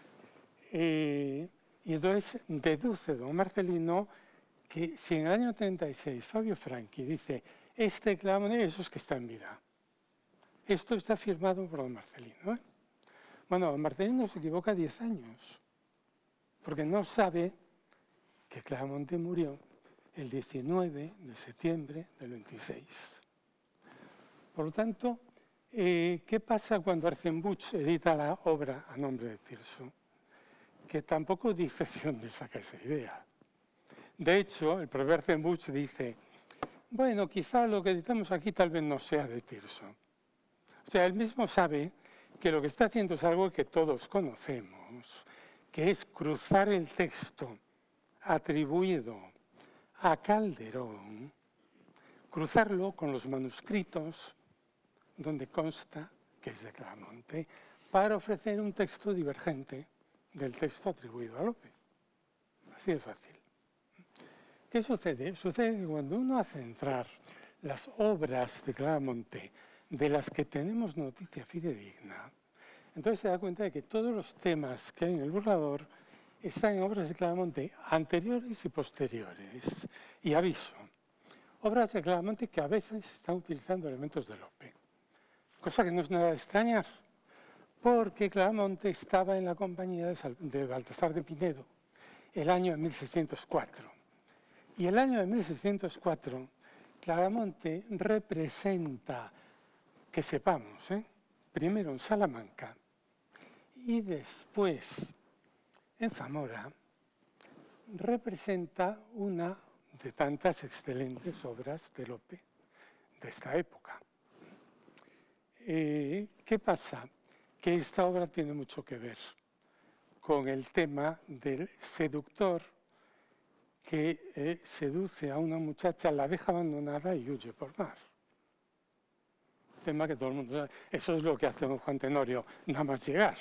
Eh, y entonces deduce don Marcelino que si en el año treinta y seis Fabio Franchi dice, este Claramonte, eso es que está en vida. Esto está firmado por don Marcelino, ¿eh? Bueno, don Marcelino se equivoca diez años, porque no sabe que Claramonte murió el diecinueve de septiembre del veintiséis. Por lo tanto, eh, ¿qué pasa cuando Arzenbuch edita la obra a nombre de Tirso? Que tampoco dice de dónde saca esa idea. De hecho, el propio Arzenbuch dice, bueno, quizá lo que editamos aquí tal vez no sea de Tirso. O sea, él mismo sabe que lo que está haciendo es algo que todos conocemos, que es cruzar el texto atribuido a Calderón, cruzarlo con los manuscritos donde consta que es de Claramonte, para ofrecer un texto divergente del texto atribuido a Lope. Así de fácil. ¿Qué sucede? Sucede que cuando uno hace entrar las obras de Claramonte de las que tenemos noticia fidedigna, entonces se da cuenta de que todos los temas que hay en el burlador están en obras de Claramonte anteriores y posteriores. Y aviso, obras de Claramonte que a veces están utilizando elementos de Lope, cosa que no es nada de extrañar, porque Claramonte estaba en la compañía de, Sal de Baltasar de Pinedo el año de mil seiscientos cuatro. Y el año de mil seiscientos cuatro, Claramonte representa, que sepamos, ¿eh? primero en Salamanca y después en Zamora, representa una de tantas excelentes obras de Lope de esta época. Eh, ¿Qué pasa? Que esta obra tiene mucho que ver con el tema del seductor que eh, seduce a una muchacha, la deja abandonada y huye por mar. Tema que todo el mundo sabe. Eso es lo que hace don Juan Tenorio, nada más llegar.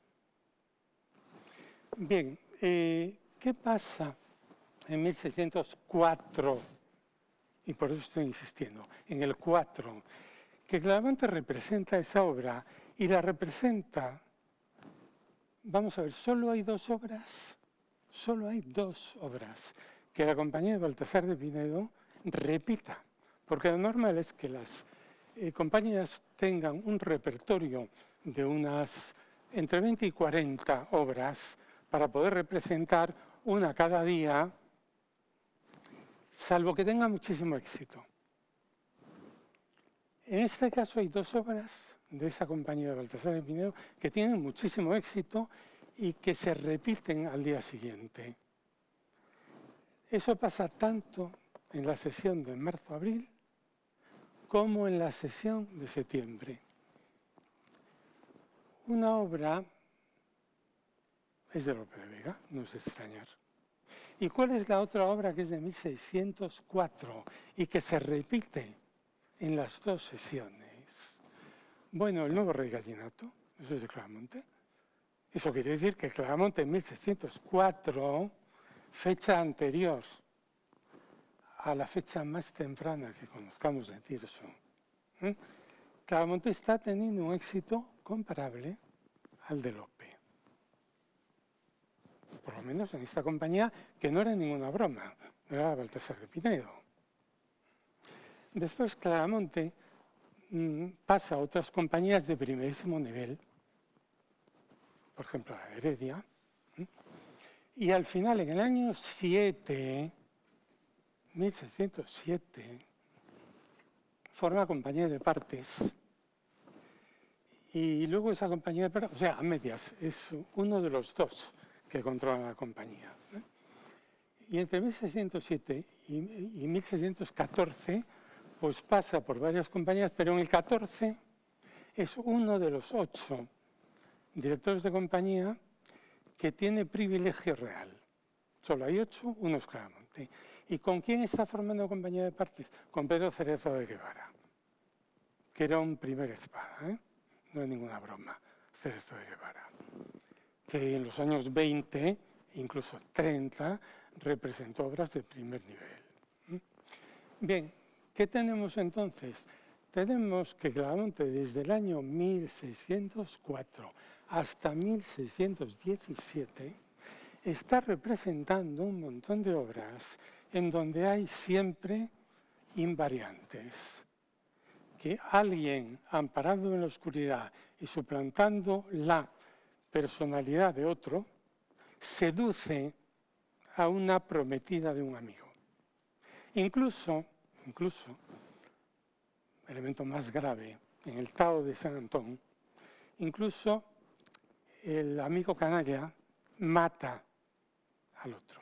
Bien, eh, ¿qué pasa en mil seiscientos cuatro? Y por eso estoy insistiendo, en el cuatro, que claramente representa esa obra y la representa, vamos a ver, solo hay dos obras, solo hay dos obras que la compañía de Baltasar de Pinedo repita, porque lo normal es que las eh, compañías tengan un repertorio de unas entre veinte y cuarenta obras para poder representar una cada día, salvo que tenga muchísimo éxito. En este caso hay dos obras de esa compañía de Baltasar de Pinedo que tienen muchísimo éxito y que se repiten al día siguiente. Eso pasa tanto en la sesión de marzo-abril como en la sesión de septiembre. Una obra es de Lope de Vega, no es de extrañar. ¿Y cuál es la otra obra que es de mil seiscientos cuatro y que se repite en las dos sesiones? Bueno, el Nuevo Rey Gallinato, eso es de Claramonte. Eso quiere decir que Claramonte en mil seiscientos cuatro, fecha anterior a la fecha más temprana que conozcamos de Tirso, ¿eh? Claramonte está teniendo un éxito comparable al de Lope. Por lo menos en esta compañía, que no era ninguna broma, era Baltasar de Pinedo. Después Claramonte mmm, pasa a otras compañías de primerísimo nivel, por ejemplo a Heredia, ¿eh? Y al final, en el año siete, mil seiscientos siete, forma compañía de partes. Y luego esa compañía de partes, o sea, a medias, es uno de los dos que controlan la compañía, ¿eh? Y entre mil seiscientos siete y, y mil seiscientos catorce, pues pasa por varias compañías, pero en el catorce es uno de los ocho directores de compañía que tiene privilegio real. Solo hay ocho, uno es Claramonte. ¿Y con quién está formando compañía de partes? Con Pedro Cerezo de Guevara, que era un primer espada, ¿eh? No es ninguna broma, Cerezo de Guevara, que en los años veinte, incluso treinta, representó obras de primer nivel. Bien, ¿qué tenemos entonces? Tenemos que Claramonte desde el año mil seiscientos cuatro hasta mil seiscientos diecisiete está representando un montón de obras en donde hay siempre invariantes. Que alguien, amparado en la oscuridad y suplantando la personalidad de otro, seduce a una prometida de un amigo. Incluso, incluso, elemento más grave, en el Tao de San Antón, incluso el amigo canalla mata al otro.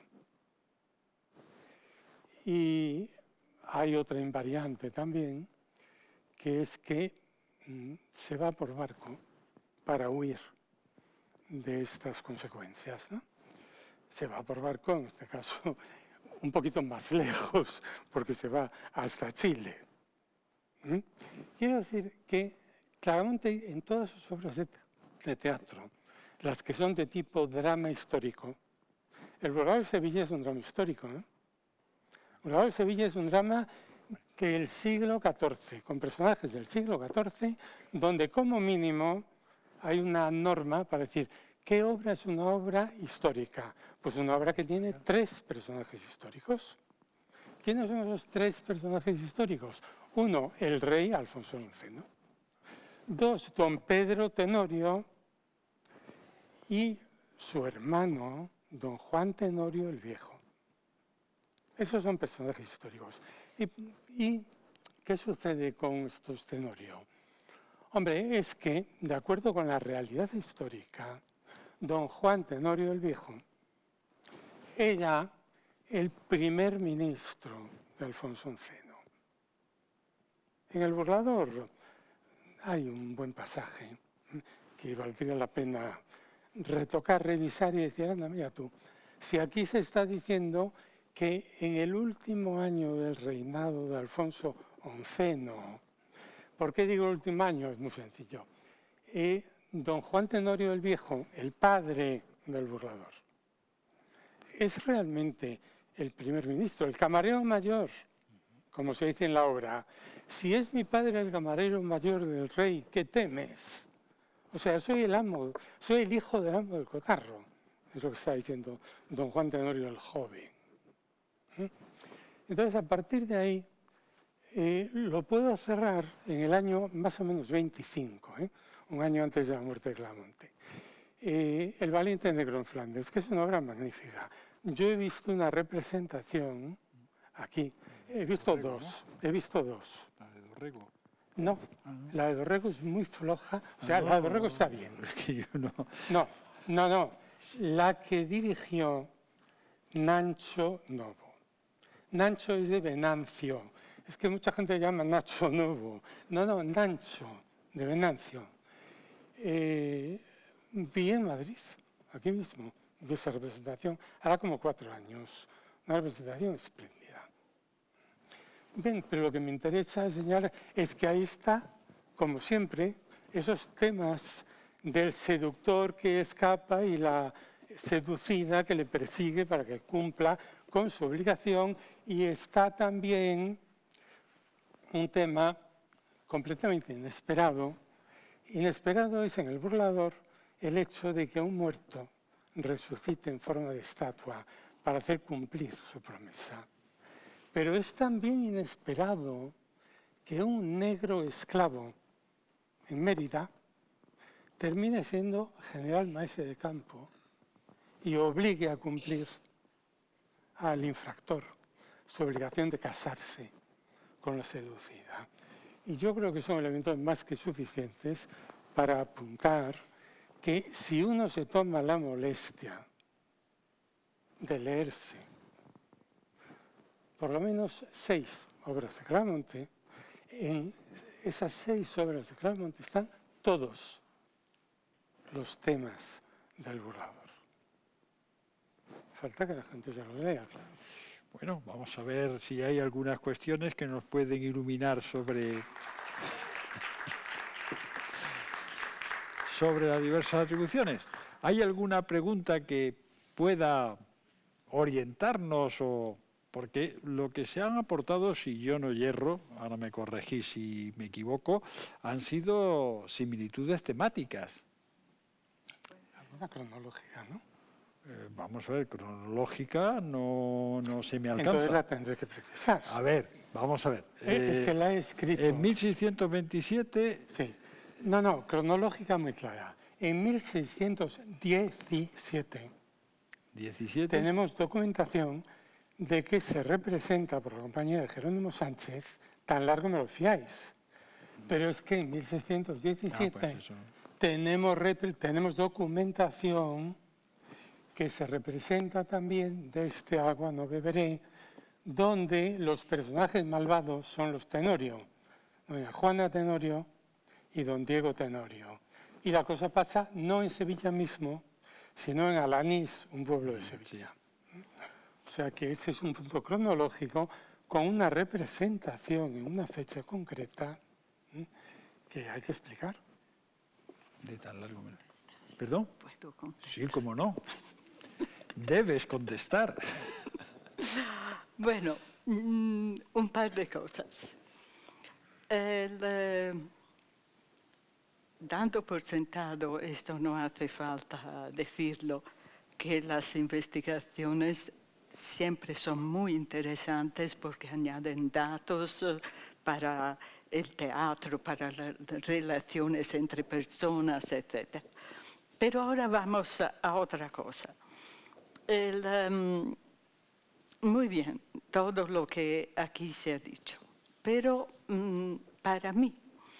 Y hay otra invariante también, que es que mm, se va por barco para huir de estas consecuencias, ¿no? Se va por barco, en este caso, un poquito más lejos, porque se va hasta Chile. ¿Mm? Quiero decir que Claramonte, en todas sus obras de, de teatro, las que son de tipo drama histórico, El Burlador de Sevilla es un drama histórico, ¿no? El Burlador de Sevilla es un drama del siglo catorce, con personajes del siglo catorce, donde como mínimo hay una norma para decir ¿qué obra es una obra histórica? Pues una obra que tiene tres personajes históricos. ¿Quiénes son esos tres personajes históricos? Uno, el rey Alfonso once, ¿no? Dos, don Pedro Tenorio y su hermano, don Juan Tenorio el Viejo. Esos son personajes históricos. ¿Y, y qué sucede con estos Tenorio? Hombre, es que, de acuerdo con la realidad histórica, don Juan Tenorio el Viejo era el primer ministro de Alfonso once. En El Burlador hay un buen pasaje que valdría la pena retocar, revisar y decir, anda, mira tú, si aquí se está diciendo que en el último año del reinado de Alfonso once, ¿por qué digo el último año? Es muy sencillo. Eh, don Juan Tenorio el Viejo, el padre del Burlador, es realmente el primer ministro, el camarero mayor, como se dice en la obra. Si es mi padre el camarero mayor del rey, ¿qué temes? O sea, soy el amo, soy el hijo del amo del cotarro, es lo que está diciendo don Juan Tenorio el joven. Entonces, a partir de ahí, eh, lo puedo cerrar en el año más o menos veinticinco, ¿eh? Un año antes de la muerte de Claramonte. Eh, el Valiente Negro en Flandes, que es una obra magnífica. Yo he visto una representación aquí, he visto Dorrego, dos, ¿no? He visto dos. La de Dorrego. No, Ah, no. la de Dorrego es muy floja, o sea, Ah, la de Dorrego está bien. Es que yo no. No, no, no, la que dirigió Nacho Novo. Nacho es de Venancio, es que mucha gente llama Nacho Novo. No, no, Nacho, de Venancio. Eh, vi en Madrid, aquí mismo, de esa representación, hará como cuatro años. Una representación espléndida. Bien, pero lo que me interesa enseñar es que ahí está, como siempre, esos temas del seductor que escapa y la seducida que le persigue para que cumpla con su obligación, y está también un tema completamente inesperado. Inesperado es en el burlador el hecho de que un muerto resucite en forma de estatua para hacer cumplir su promesa. Pero es también inesperado que un negro esclavo en Mérida termine siendo general maestre de campo y obligue a cumplir al infractor su obligación de casarse con la seducida. Y yo creo que son elementos más que suficientes para apuntar que si uno se toma la molestia de leerse por lo menos seis obras de Claramonte, en esas seis obras de Claramonte están todos los temas del burlador. Falta que la gente se los lea, claro. Bueno, vamos a ver si hay algunas cuestiones que nos pueden iluminar sobre, sobre las diversas atribuciones. ¿Hay alguna pregunta que pueda orientarnos? O, porque lo que se han aportado, si yo no yerro, ahora me corregí si me equivoco, han sido similitudes temáticas. Alguna cronológica, ¿no? Eh, vamos a ver, cronológica no, no se me alcanza. Entonces la tendré que precisar. A ver, vamos a ver. Eh, es que la he escrito. En mil seiscientos veintisiete... Sí. No, no, cronológica muy clara. En mil seiscientos diecisiete diecisiete. tenemos documentación de que se representa por la compañía de Jerónimo Sánchez, tan largo me lo fiáis. Pero es que en mil seiscientos diecisiete Ah, pues eso. tenemos, tenemos documentación que se representa también de este Agua no beberé, donde los personajes malvados son los Tenorio, doña Juana Tenorio y don Diego Tenorio. Y la cosa pasa no en Sevilla mismo, sino en Alanís, un pueblo de Sevilla. O sea que ese es un punto cronológico con una representación en una fecha concreta que hay que explicar. De tan largo. ¿Perdón? ¿Puedo contestar? Sí, cómo no. Debes contestar. Bueno, mm, un par de cosas. El, eh, dando por sentado, esto no hace falta decirlo, que las investigaciones siempre son muy interesantes porque añaden datos para el teatro, para las relaciones entre personas, etcétera. Pero ahora vamos a, a otra cosa. El, um, muy bien, todo lo que aquí se ha dicho, pero um, para mí,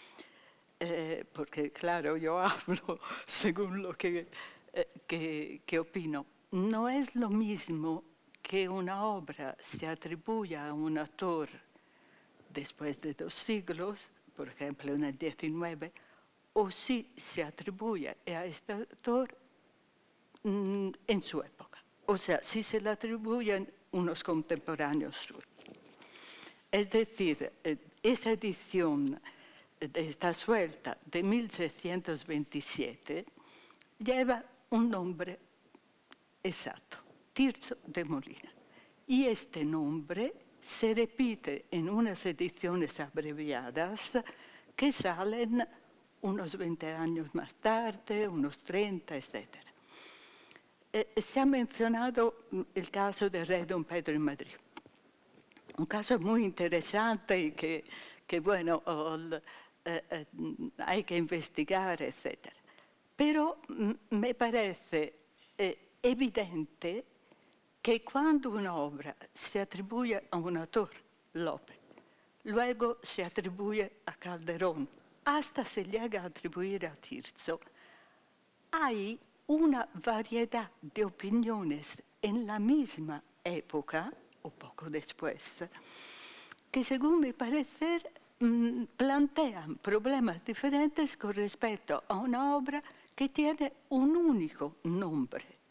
eh, porque claro, yo hablo según lo que, eh, que, que opino, no es lo mismo que una obra se atribuya a un autor después de dos siglos, por ejemplo en el diecinueve, o si se atribuye a este autor mm, en su época. O sea, si se le atribuyen unos contemporáneos suyos. Es decir, esa edición de esta suelta de mil seiscientos veintisiete lleva un nombre exacto, Tirso de Molina. Y este nombre se repite en unas ediciones abreviadas que salen unos veinte años más tarde, unos treinta, etcétera. Eh, se ha mencionado el caso de Rey Don Pedro en Madrid. Un caso muy interesante y que, que bueno, el, eh, eh, hay que investigar, etcétera. Pero me parece eh, evidente que cuando una obra se atribuye a un autor, Lope, luego se atribuye a Calderón, hasta se llega a atribuir a Tirso, hay una variedad de opiniones en la misma época, o poco después, que según mi parecer mmm, plantean problemas diferentes con respecto a una obra que tiene un único nombre,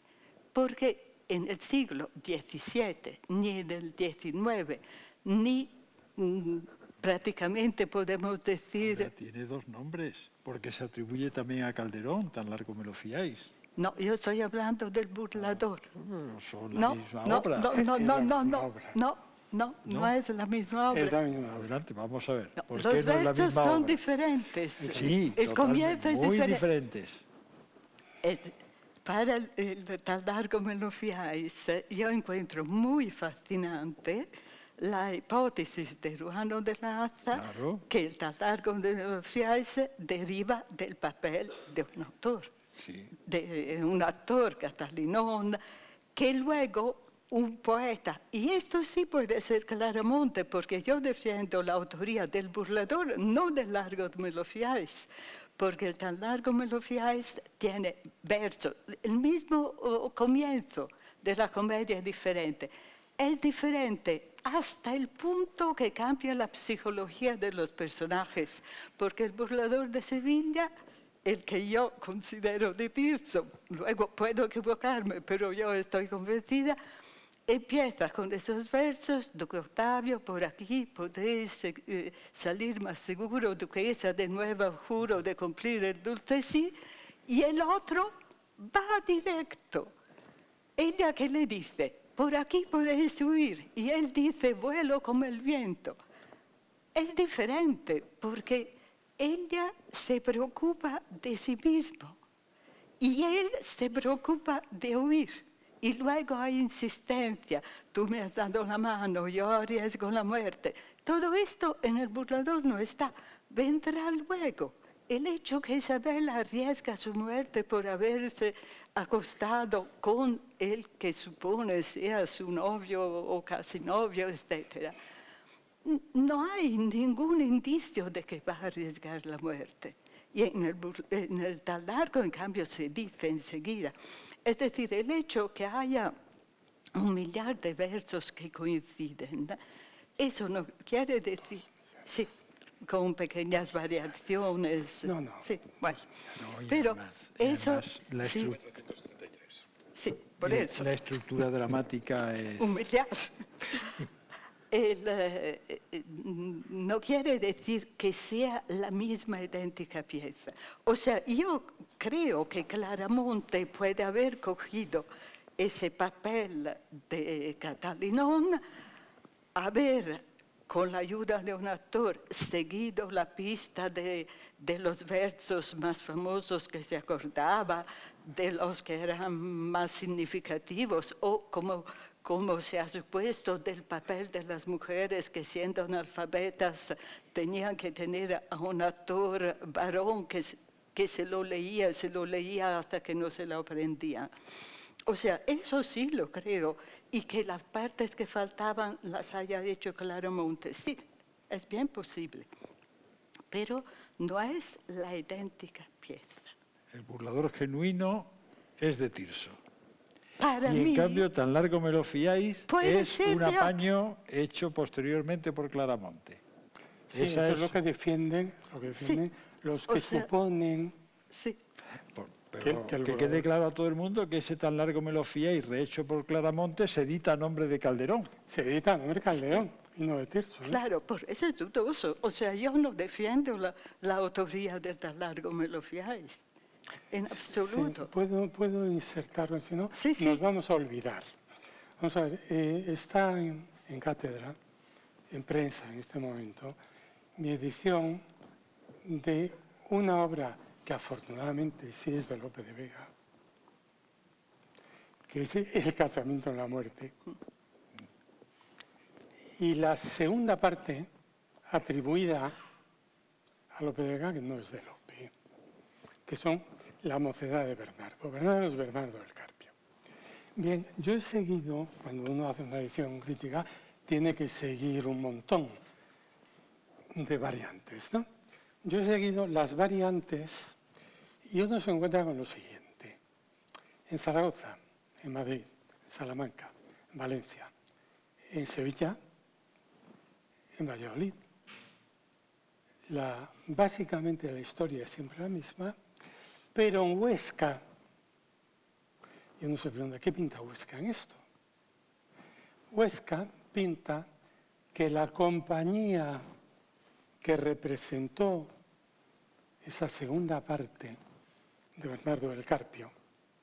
porque en el siglo diecisiete, ni en el diecinueve, ni mm, prácticamente podemos decir... Ahora tiene dos nombres, porque se atribuye también a Calderón, tan largo me lo fiáis. No, yo estoy hablando del burlador. Ah, son la No, misma no, obra. no, no, Es no, la no, misma no, obra. no, no, no, ¿No? es la misma obra. Es la misma obra. Adelante, vamos a ver. No, ¿Por los qué no es la versos misma son obra? diferentes. Sí, el comienzo totalmente, es muy diferente. diferentes. Es- para el, el Tal largo me lo fiáis, eh, yo encuentro muy fascinante la hipótesis de Ruano de la Haza, Claro. que el Tal largo me lo fiáis deriva del papel de un autor, Sí. de un actor catalinón, que luego un poeta, y esto sí puede ser Claramonte, porque yo defiendo la autoría del burlador, no del largo me lo fiáis, porque el Tan largo me lo fiáis tiene versos, el mismo oh, comienzo de la comedia es diferente. Es diferente hasta el punto que cambia la psicología de los personajes, porque el burlador de Sevilla, el que yo considero de Tirso, luego puedo equivocarme, pero yo estoy convencida, empieza con esos versos, Duque Octavio, por aquí podéis eh, salir más seguro, duquesa de nuevo juro de cumplir el dulce sí, y el otro va directo. Ella que le dice, por aquí podéis huir, y él dice, vuelo como el viento. Es diferente, porque ella se preocupa de sí mismo, y él se preocupa de huir. Y luego hay insistencia, tú me has dado la mano, yo arriesgo la muerte. Todo esto en el burlador no está, vendrá luego. El hecho que Isabel arriesga su muerte por haberse acostado con el que supone sea su novio o casi novio, etcétera, no hay ningún indicio de que va a arriesgar la muerte. Y en el, en el Tal largo, en cambio, se dice enseguida. Es decir, el hecho que haya un millar de versos que coinciden, eso no quiere decir, sí, con pequeñas variaciones. No, no. Sí, bueno. No, y pero además- y eso, además la sí, estru- sí, por la- eso. La estructura dramática es... Un millar. El, eh, eh, no quiere decir que sea la misma idéntica pieza. O sea, yo creo que Claramonte puede haber cogido ese papel de Catalinón, haber, con la ayuda de un actor, seguido la pista de, de los versos más famosos que se acordaba, de los que eran más significativos, o como... como se ha supuesto del papel de las mujeres que siendo analfabetas tenían que tener a un actor varón que, que se lo leía, se lo leía hasta que no se lo aprendía. O sea, eso sí lo creo, y que las partes que faltaban las haya hecho Claramonte, sí, es bien posible, pero no es la idéntica pieza. El burlador genuino es de Tirso. Para Y en mí, cambio, Tan largo me lo fiáis, Puede es ser un de otro. apaño hecho posteriormente por Claramonte. Sí, Esa eso es lo que defienden, lo que defienden los o que sea- suponen sí. Por- pero Que- que, que el quede borrador- claro a todo el mundo que ese Tan largo me lo fiáis, rehecho por Claramonte, se edita a nombre de Calderón. se edita a nombre Calderón y no de Tirso. ¿no? Claro, por eso es dudoso. O sea, yo no defiendo la, la autoría del Tan largo me lo fiáis. En Sí, absoluto. puedo, puedo insertarlo, si no, Sí, sí. nos vamos a olvidar. Vamos a ver, eh, está en, en cátedra, en prensa en este momento, mi edición de una obra que afortunadamente sí es de Lope de Vega, que es El casamiento en la muerte. Y la segunda parte, atribuida a Lope de Vega, que no es de Lope, que son La mocedad de Bernardo. Bernardo es Bernardo del Carpio. Bien, yo he seguido, cuando uno hace una edición crítica, tiene que seguir un montón de variantes, ¿no? Yo he seguido las variantes y uno se encuentra con lo siguiente. En Zaragoza, en Madrid, en Salamanca, en Valencia, en Sevilla, en Valladolid. La, básicamente la historia es siempre la misma, pero en Huesca Y uno se pregunta, ¿qué pinta Huesca en esto? Huesca pinta que la compañía que representó esa segunda parte de Bernardo del Carpio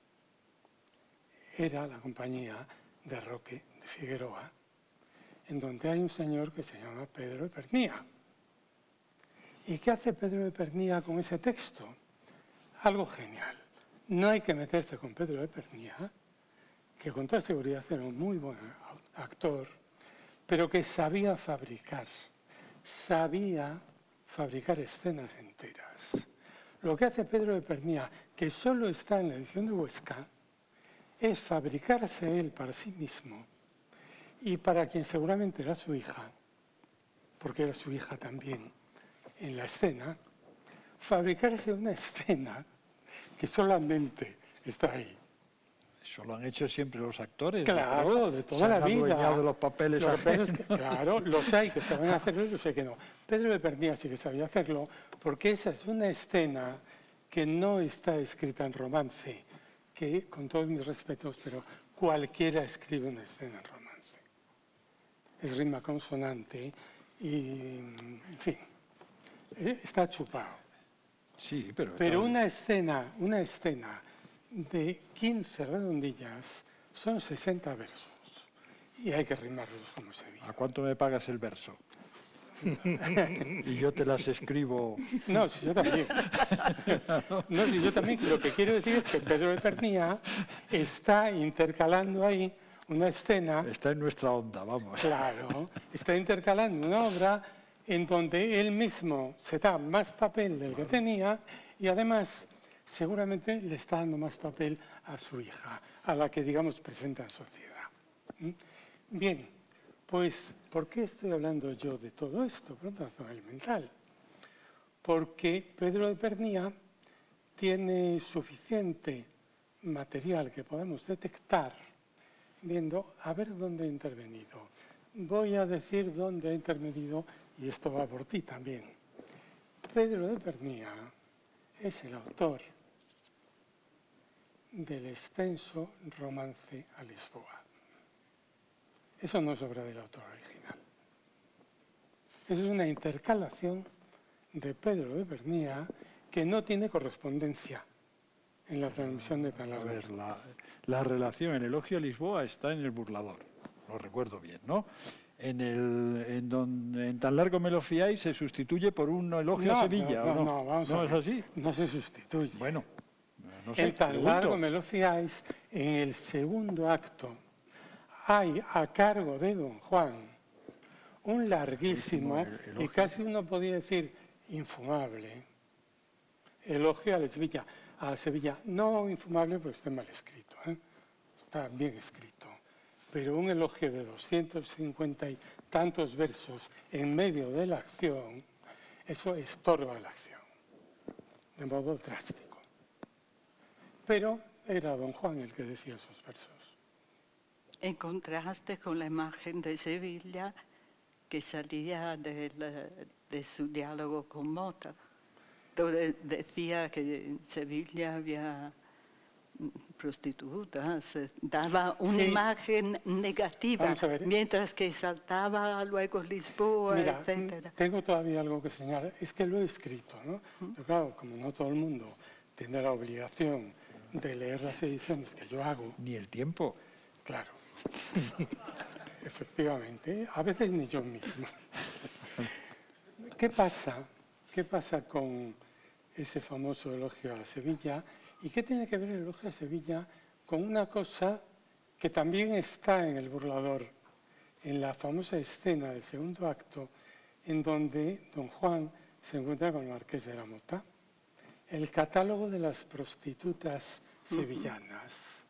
era la compañía de Roque de Figueroa, en donde hay un señor que se llama Pedro de Pernía. ¿Y qué hace Pedro de Pernía con ese texto? Algo genial. No hay que meterse con Pedro de Pernía, que con toda seguridad era un muy buen actor, pero que sabía fabricar, sabía fabricar escenas enteras. Lo que hace Pedro de Pernía, que solo está en la edición de Huesca, es fabricarse él para sí mismo y para quien seguramente era su hija, porque era su hija también en la escena, fabricarse una escena que solamente está ahí. Eso lo han hecho siempre los actores. Claro, ¿no? de toda Se han la vida. adueñado de los papeles. Lo que pasa es que, claro, los hay que saben hacerlo y los hay que no. Pedro de Pernía sí que sabía hacerlo, porque esa es una escena que no está escrita en romance, que, con todos mis respetos, pero cualquiera escribe una escena en romance. Es rima consonante y, en fin, está chupado. Sí, pero... Pero una escena, una escena de quince redondillas son sesenta versos y hay que rimarlos como se dice. ¿A cuánto me pagas el verso? Y yo te las escribo... No, si yo también. No, si yo también. Lo que quiero decir es que Pedro de Pernía está intercalando ahí una escena... Está en nuestra onda, vamos. Claro, está intercalando una obra en donde él mismo se da más papel del que tenía y además seguramente le está dando más papel a su hija, a la que, digamos, presenta en sociedad. ¿Mm? Bien, pues, ¿por qué estoy hablando yo de todo esto? Por una razón elemental. Porque Pedro de Pernía tiene suficiente material que podemos detectar viendo a ver dónde ha intervenido. Voy a decir dónde ha intervenido y esto va por ti también. Pedro de Pernía es el autor del extenso romance a Lisboa. Eso no es obra del autor original. Eso es una intercalación de Pedro de Pernía que no tiene correspondencia en la transmisión de tan A largo. ver, la, la relación, el elogio a Lisboa está en el burlador, lo recuerdo bien, ¿no? En, el, en, don, en tan largo me lo fiáis se sustituye por un elogio No, a Sevilla, no, ¿o no? no, vamos ¿No a es ver. así? No se sustituye. Bueno, no sé, En tan pregunto. largo me lo fiáis, en el segundo acto hay a cargo de don Juan un larguísimo Elogio. y casi uno podría decir infumable elogio a Sevilla. A Sevilla, no infumable porque está mal escrito, ¿eh? Está bien escrito, pero un elogio de doscientos cincuenta y tantos versos en medio de la acción, eso estorba la acción, de modo drástico. Pero era don Juan el que decía esos versos. En contraste con la imagen de Sevilla que salía de, la, de su diálogo con Mota, donde decía que en Sevilla había prostitutas, daba una Sí. imagen negativa, Vamos a ver. mientras que saltaba luego Lisboa, Mira, etcétera. tengo todavía algo que señalar. Es que lo he escrito, ¿no? Pero claro, como no todo el mundo tiene la obligación de leer las ediciones que yo hago, Ni el tiempo. claro, efectivamente, a veces ni yo mismo. ¿Qué pasa? ¿Qué pasa con ese famoso elogio a Sevilla? ¿Y qué tiene que ver el elogio a Sevilla con una cosa que también está en El burlador, en la famosa escena del segundo acto, en donde don Juan se encuentra con el marqués de la Mota? El catálogo de las prostitutas sevillanas.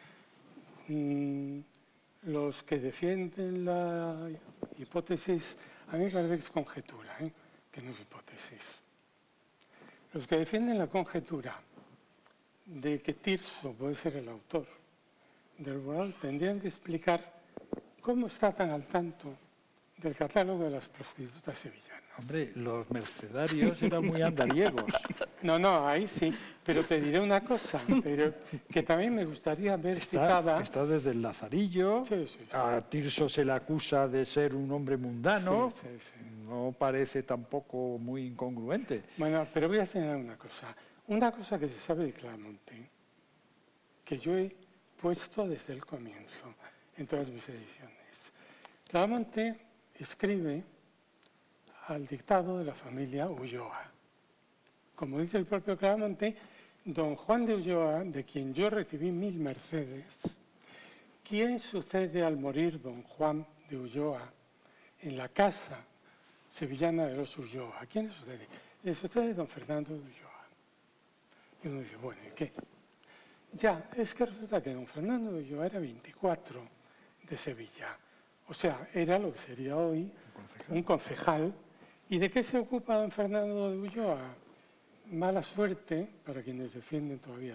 Mm, los que defienden la hipótesis, a mí me parece que es conjetura, ¿eh? Que no es hipótesis. Los que defienden la conjetura de que Tirso puede ser el autor del burlador tendrían que explicar cómo está tan al tanto del catálogo de las prostitutas sevillanas. Hombre, los mercedarios eran muy andariegos. No, no, ahí sí, pero te diré una cosa, pero que también me gustaría ver Está, citada. está desde el Lazarillo, Sí, sí, sí. a Tirso se le acusa de ser un hombre mundano, Sí, sí, sí. no parece tampoco muy incongruente. Bueno, pero voy a señalar una cosa. Una cosa que se sabe de Claramonte, que yo he puesto desde el comienzo en todas mis ediciones. Claramonte escribe al dictado de la familia Ulloa. Como dice el propio Claramonte, don Juan de Ulloa, de quien yo recibí mil mercedes, ¿quién sucede al morir don Juan de Ulloa en la casa sevillana de los Ulloa? ¿Quién le sucede? Le sucede don Fernando de Ulloa. Y uno dice, bueno, ¿y qué? Ya, es que resulta que don Fernando de Ulloa era veinticuatro de Sevilla. O sea, era lo que sería hoy un concejal. ¿Y de qué se ocupa don Fernando de Ulloa? Mala suerte para quienes defienden todavía a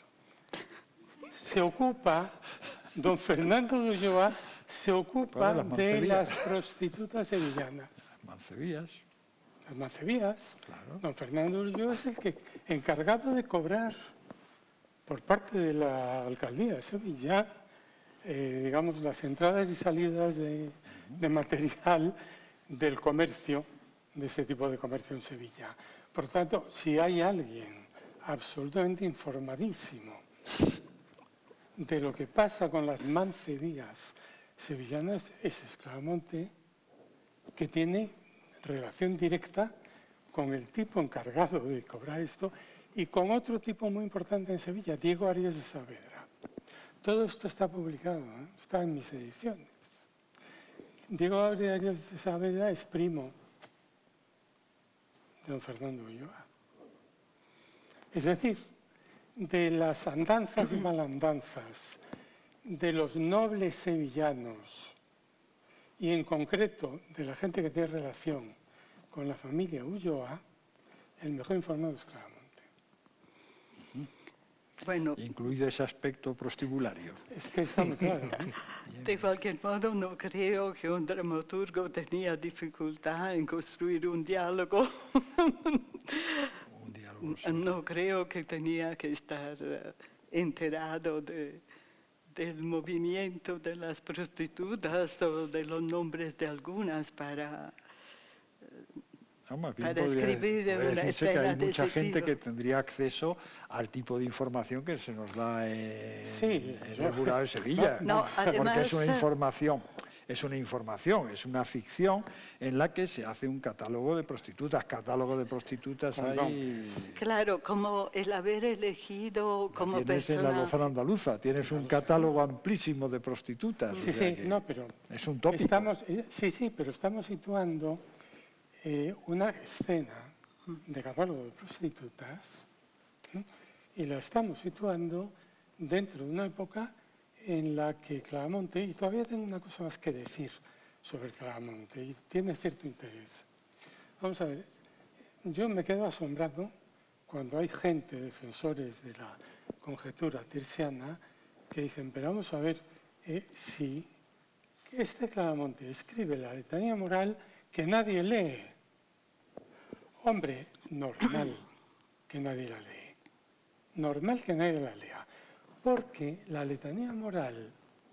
Tirso. Se ocupa, don Fernando de Ulloa se ocupa de las de Mancebías. las prostitutas sevillanas. Mancebías, Las Mancebías. claro. Don Fernando de Ulloa es el que encargado de cobrar por parte de la alcaldía de Sevilla, eh, digamos, las entradas y salidas de, de material del comercio, de ese tipo de comercio en Sevilla. Por tanto, si hay alguien absolutamente informadísimo de lo que pasa con las mancebías sevillanas, ese es Claramonte, que tiene relación directa con el tipo encargado de cobrar esto y con otro tipo muy importante en Sevilla, Diego Arias de Saavedra. Todo esto está publicado, ¿eh? Está en mis ediciones. Diego Arias de Saavedra es primo de don Fernando Ulloa. Es decir, de las andanzas y malandanzas de los nobles sevillanos y en concreto de la gente que tiene relación con la familia Ulloa, el mejor informado es Claramonte. Bueno, Incluido ese aspecto prostibulario. Es que está muy claro. ¿eh? de cualquier modo no creo que un dramaturgo tenía dificultad en construir un diálogo. Un diálogo sobre- No creo que tenía que estar eh, enterado de, del movimiento de las prostitutas o de los nombres de algunas para... No, más bien para podría- escribir podría una decirse que escena hay de mucha ese gente tipo. que tendría acceso al tipo de información que se nos da en, Sí, en yo- el Jurado de Sevilla. No, Porque además, es una eh, información, es una información, es una ficción en la que se hace un catálogo de prostitutas. Catálogo de prostitutas hay... Claro, como el haber elegido como Tienes en la persona... Lozana Andaluza, tienes un catálogo amplísimo de prostitutas. Sí, o sea sí, que no, pero es un tópico. estamos, eh, sí, sí, pero estamos situando eh, una escena de catálogo de prostitutas, ¿eh? Y la estamos situando dentro de una época en la que Claramonte, y todavía tengo una cosa más que decir sobre Claramonte, y tiene cierto interés. Vamos a ver, yo me quedo asombrado cuando hay gente, defensores de la conjetura tirsiana, que dicen, pero vamos a ver eh, si este Claramonte escribe la letanía moral que nadie lee. Hombre, normal que nadie la lee. Normal que nadie la lea. Porque la letanía moral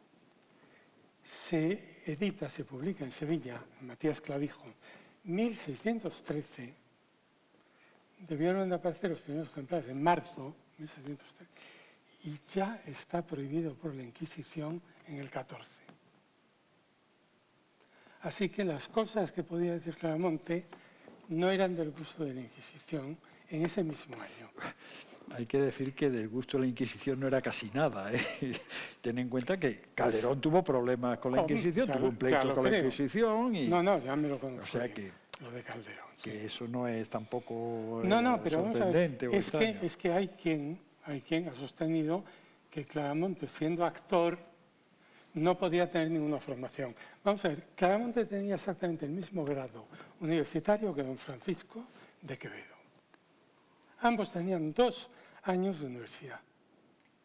se edita, se publica en Sevilla, en Matías Clavijo, mil seiscientos trece. Debieron de aparecer los primeros ejemplares en marzo de mil seiscientos trece. Y ya está prohibido por la Inquisición en el catorce. Así que las cosas que podía decir Claramonte no eran del gusto de la Inquisición en ese mismo año. Hay que decir que del gusto de la Inquisición no era casi nada. ¿eh? Ten en cuenta que Calderón tuvo problemas con la Oh, Inquisición, ya tuvo lo- un pleito ya lo con la creo. Inquisición y No, no, ya me lo conozco. O sea bien, que- lo de Calderón. sí. que eso no es tampoco eh, No, no, pero vamos a ver, sorprendente o es que, extraño. es que hay quien, hay quien ha sostenido que Claramonte, siendo actor, no podía tener ninguna formación. Vamos a ver, Claramonte tenía exactamente el mismo grado universitario que don Francisco de Quevedo. Ambos tenían dos años de universidad.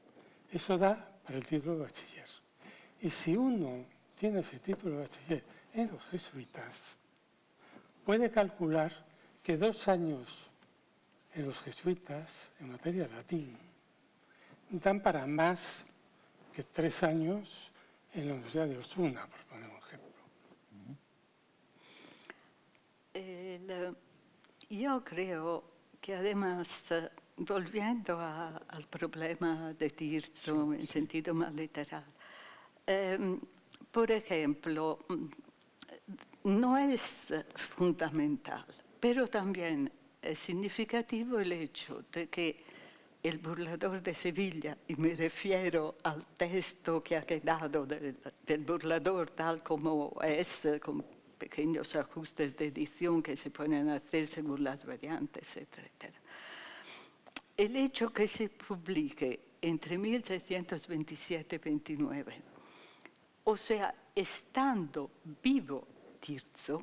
Eso da para el título de bachiller. Y si uno tiene ese título de bachiller en los jesuitas, puede calcular que dos años en los jesuitas, en materia de latín, dan para más que tres años en la Universidad de Osuna, por poner un ejemplo. El, yo creo que además, volviendo a, al problema de Tirso en sentido más literal, eh, por ejemplo, no es fundamental, pero también es significativo el hecho de que el burlador de Sevilla, y me refiero al texto que ha quedado de, del burlador tal como es, con pequeños ajustes de edición que se pueden hacer según las variantes, etcétera. El hecho que se publique entre mil seiscientos veintisiete y veintinueve, o sea, estando vivo Tirso,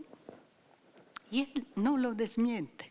y él no lo desmiente.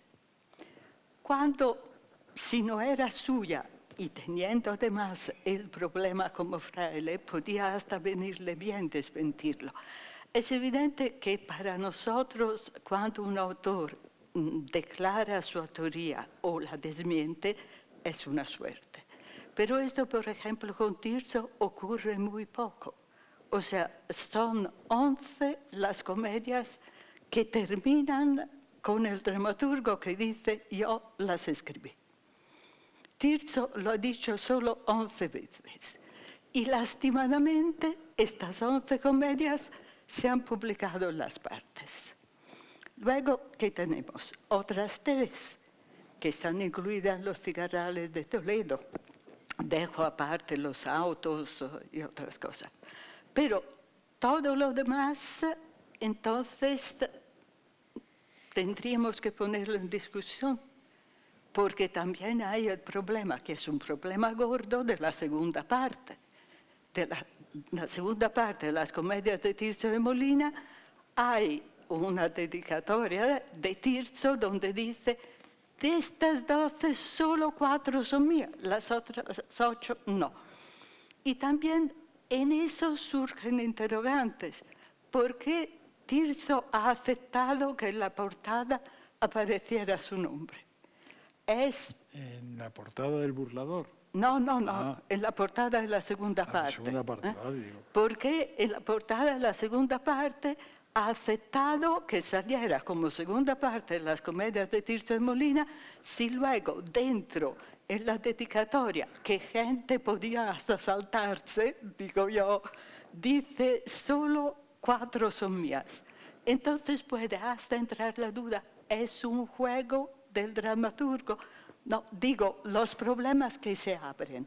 Cuando, si no era suya, y teniendo además el problema como fraile, podía hasta venirle bien desmentirlo. Es evidente que para nosotros, cuando un autor declara su autoría o la desmiente, es una suerte. Pero esto, por ejemplo, con Tirso ocurre muy poco. O sea, son once las comedias que terminan con el dramaturgo que dice yo las escribí. Tirso lo ha dicho solo once veces. Y lastimadamente estas once comedias se han publicado en las partes. Luego, ¿qué tenemos? Otras tres que están incluidas en los cigarrales de Toledo. Dejo aparte los autos y otras cosas. Pero todo lo demás, entonces, tendríamos que ponerlo en discusión, porque también hay el problema, que es un problema gordo de la segunda parte. De la, la segunda parte de las comedias de Tirso de Molina, hay una dedicatoria de Tirso donde dice, de estas doce, solo cuatro son mías, las otras ocho no. Y también en eso surgen interrogantes. ¿Por qué Tirso ha aceptado que en la portada apareciera su nombre? Es... En la portada del burlador. No, no, no, ah. en la portada de la segunda ah, parte. La segunda parte, ¿eh? vale, digo. Porque en la portada de la segunda parte ha aceptado que saliera como segunda parte de las comedias de Tirso de Molina, si luego dentro, en la dedicatoria, que gente podía hasta saltarse, digo yo, dice solo cuatro son mías. Entonces puede hasta entrar la duda, ¿es un juego del dramaturgo? No, digo, los problemas que se abren.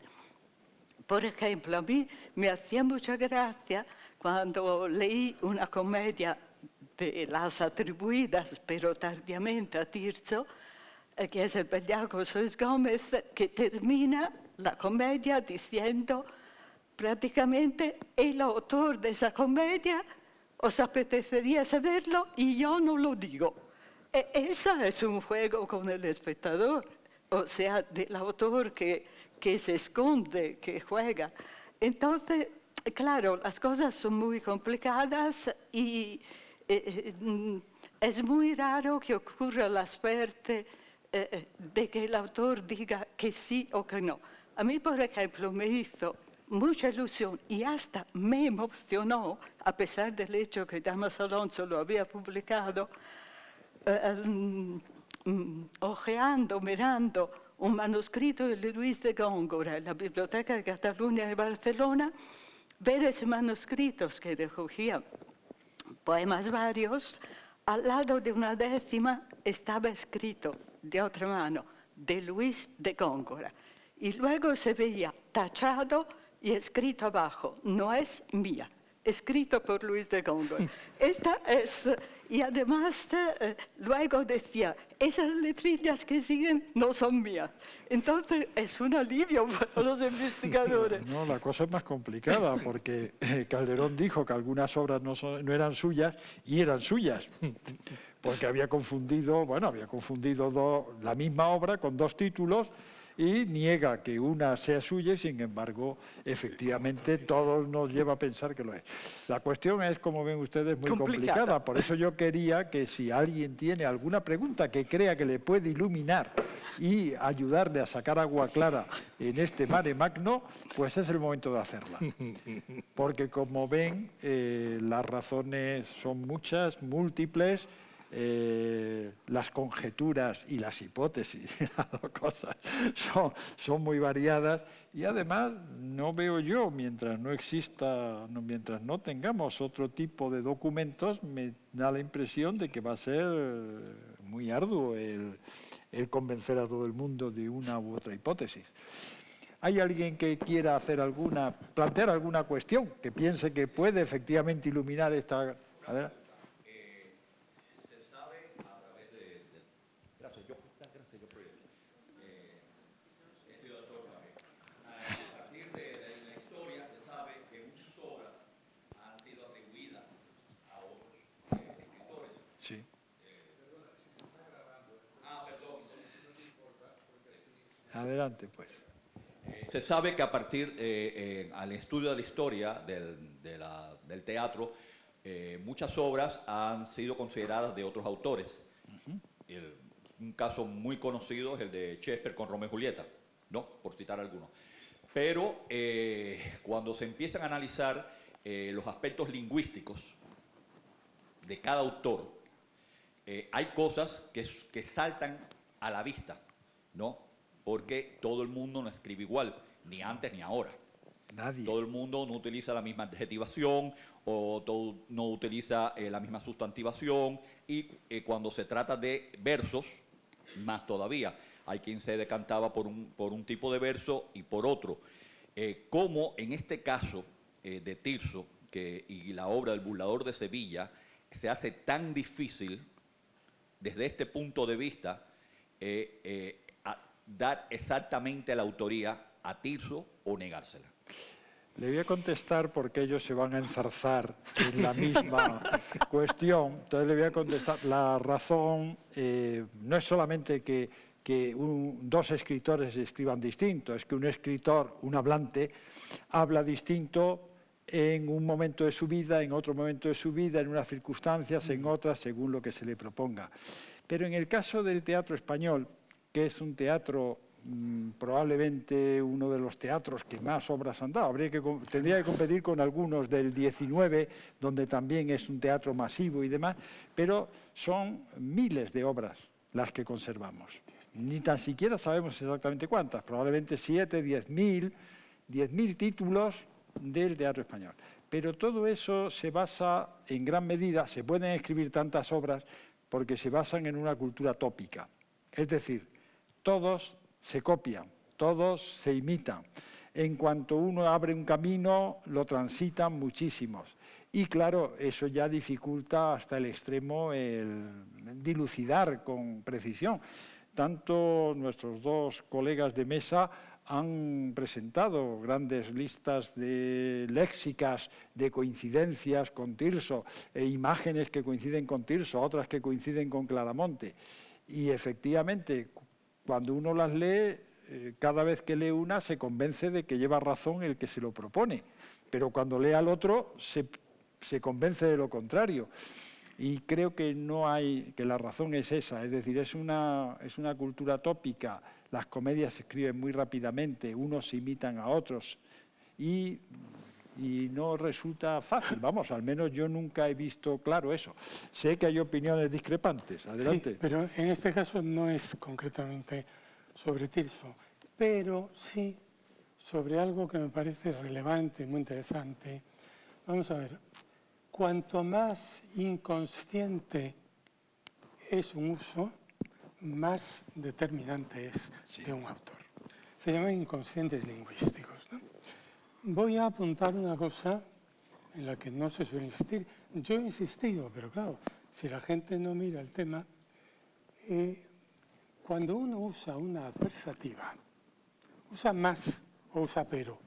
Por ejemplo, a mí me hacía mucha gracia cuando leí una comedia de las atribuidas, pero tardíamente a Tirso, eh, que es el Bellaco Sois Gómez, que termina la comedia diciendo prácticamente el autor de esa comedia, os apetecería saberlo y yo no lo digo. E esa es un juego con el espectador, o sea, del autor que, que se esconde, que juega. Entonces, claro, las cosas son muy complicadas y eh, es muy raro que ocurra la suerte eh, de que el autor diga que sí o que no. A mí, por ejemplo, me hizo mucha ilusión y hasta me emocionó, a pesar del hecho que Damas Alonso lo había publicado, eh, um, um, ojeando, mirando un manuscrito de Luis de Góngora en la Biblioteca de Cataluña de Barcelona, ver ese manuscrito que recogía poemas varios, al lado de una décima estaba escrito de otra mano, de Luis de Góngora. Y luego se veía tachado y escrito abajo, no es mía, escrito por Luis de Góngora. Esta es, y además eh, luego decía, esas letrillas que siguen no son mías. Entonces es un alivio para los investigadores. No, la cosa es más complicada, porque eh, Calderón dijo que algunas obras no, son, no eran suyas y eran suyas, porque había confundido, bueno, había confundido dos, la misma obra con dos títulos, y niega que una sea suya y, sin embargo, efectivamente, todo nos lleva a pensar que lo es. La cuestión es, como ven ustedes, muy complicada. complicada. Por eso yo quería que si alguien tiene alguna pregunta que crea que le puede iluminar y ayudarle a sacar agua clara en este mare magno, pues es el momento de hacerla. Porque, como ven, eh, las razones son muchas, múltiples. Eh, las conjeturas y las hipótesis, las dos cosas, son, son muy variadas, y además no veo yo, mientras no exista, no, mientras no tengamos otro tipo de documentos, me da la impresión de que va a ser muy arduo el, el convencer a todo el mundo de una u otra hipótesis. ¿Hay alguien que quiera hacer alguna, plantear alguna cuestión, que piense que puede efectivamente iluminar esta... A ver. Sí. Adelante, pues. Se sabe que a partir, eh, eh, al estudio de la historia del, de la, del teatro, eh, muchas obras han sido consideradas de otros autores. Uh-huh. el, un caso muy conocido es el de Shakespeare con Romeo y Julieta, ¿no? Por citar algunos. Pero eh, cuando se empiezan a analizar eh, los aspectos lingüísticos de cada autor, Eh, hay cosas que, que saltan a la vista, ¿no? Porque todo el mundo no escribe igual, ni antes ni ahora. Nadie. Todo el mundo no utiliza la misma adjetivación o todo, no utiliza eh, la misma sustantivación, y eh, cuando se trata de versos, más todavía. Hay quien se decantaba por un, por un tipo de verso y por otro. Eh, como en este caso eh, de Tirso que, y la obra del Burlador de Sevilla se hace tan difícil desde este punto de vista, eh, eh, a dar exactamente la autoría a Tirso o negársela. Le voy a contestar porque ellos se van a enzarzar en la misma cuestión. Entonces le voy a contestar. La razón eh, no es solamente que, que un, dos escritores escriban distinto, es que un escritor, un hablante, habla distinto en un momento de su vida, en otro momento de su vida, en unas circunstancias, en otras, según lo que se le proponga. Pero en el caso del teatro español, que es un teatro mmm, probablemente uno de los teatros que más obras han dado, habría que, tendría que competir con algunos del diecinueve, donde también es un teatro masivo y demás, pero son miles de obras las que conservamos. Ni tan siquiera sabemos exactamente cuántas, probablemente siete, diez mil, diez mil títulos del teatro español. Pero todo eso se basa en gran medida, se pueden escribir tantas obras porque se basan en una cultura tópica. Es decir, todos se copian, todos se imitan. En cuanto uno abre un camino, lo transitan muchísimos. Y claro, eso ya dificulta hasta el extremo el dilucidar con precisión. Tanto nuestros dos colegas de mesa han presentado grandes listas de léxicas, de coincidencias con Tirso, e imágenes que coinciden con Tirso, otras que coinciden con Claramonte. Y efectivamente, cuando uno las lee, eh, cada vez que lee una se convence de que lleva razón el que se lo propone, pero cuando lee al otro se, se convence de lo contrario. Y creo que no hay, que la razón es esa, es decir, es una, es una cultura tópica. Las comedias se escriben muy rápidamente, unos imitan a otros y, y no resulta fácil. Vamos, al menos yo nunca he visto claro eso. Sé que hay opiniones discrepantes. Adelante. Sí, pero en este caso no es concretamente sobre Tirso, pero sí sobre algo que me parece relevante, muy interesante. Vamos a ver, cuanto más inconsciente es un uso, más determinante es sí. de un autor. Se llaman inconscientes lingüísticos, ¿no? Voy a apuntar una cosa en la que no se suele insistir. Yo he insistido, pero claro, si la gente no mira el tema, eh, cuando uno usa una adversativa, usa más o usa pero.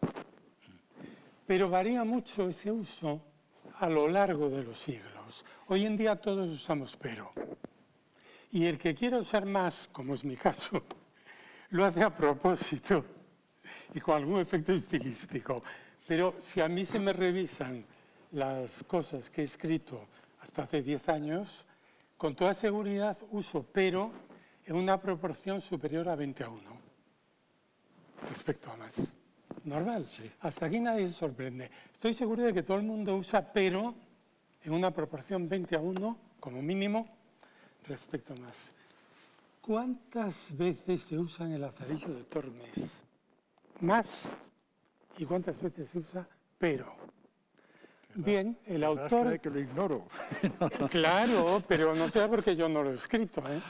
Pero varía mucho ese uso a lo largo de los siglos. Hoy en día todos usamos pero. Y el que quiera usar más, como es mi caso, lo hace a propósito y con algún efecto estilístico. Pero si a mí se me revisan las cosas que he escrito hasta hace diez años, con toda seguridad uso pero en una proporción superior a veinte a uno respecto a más. Normal, sí. Hasta aquí nadie se sorprende. Estoy seguro de que todo el mundo usa pero en una proporción veinte a uno, como mínimo, respecto a más. ¿Cuántas veces se usa en el Lazarillo de Tormes más y cuántas veces se usa pero? Bien, el autor... que lo ignoro. Claro, pero no sea porque yo no lo he escrito, ¿eh?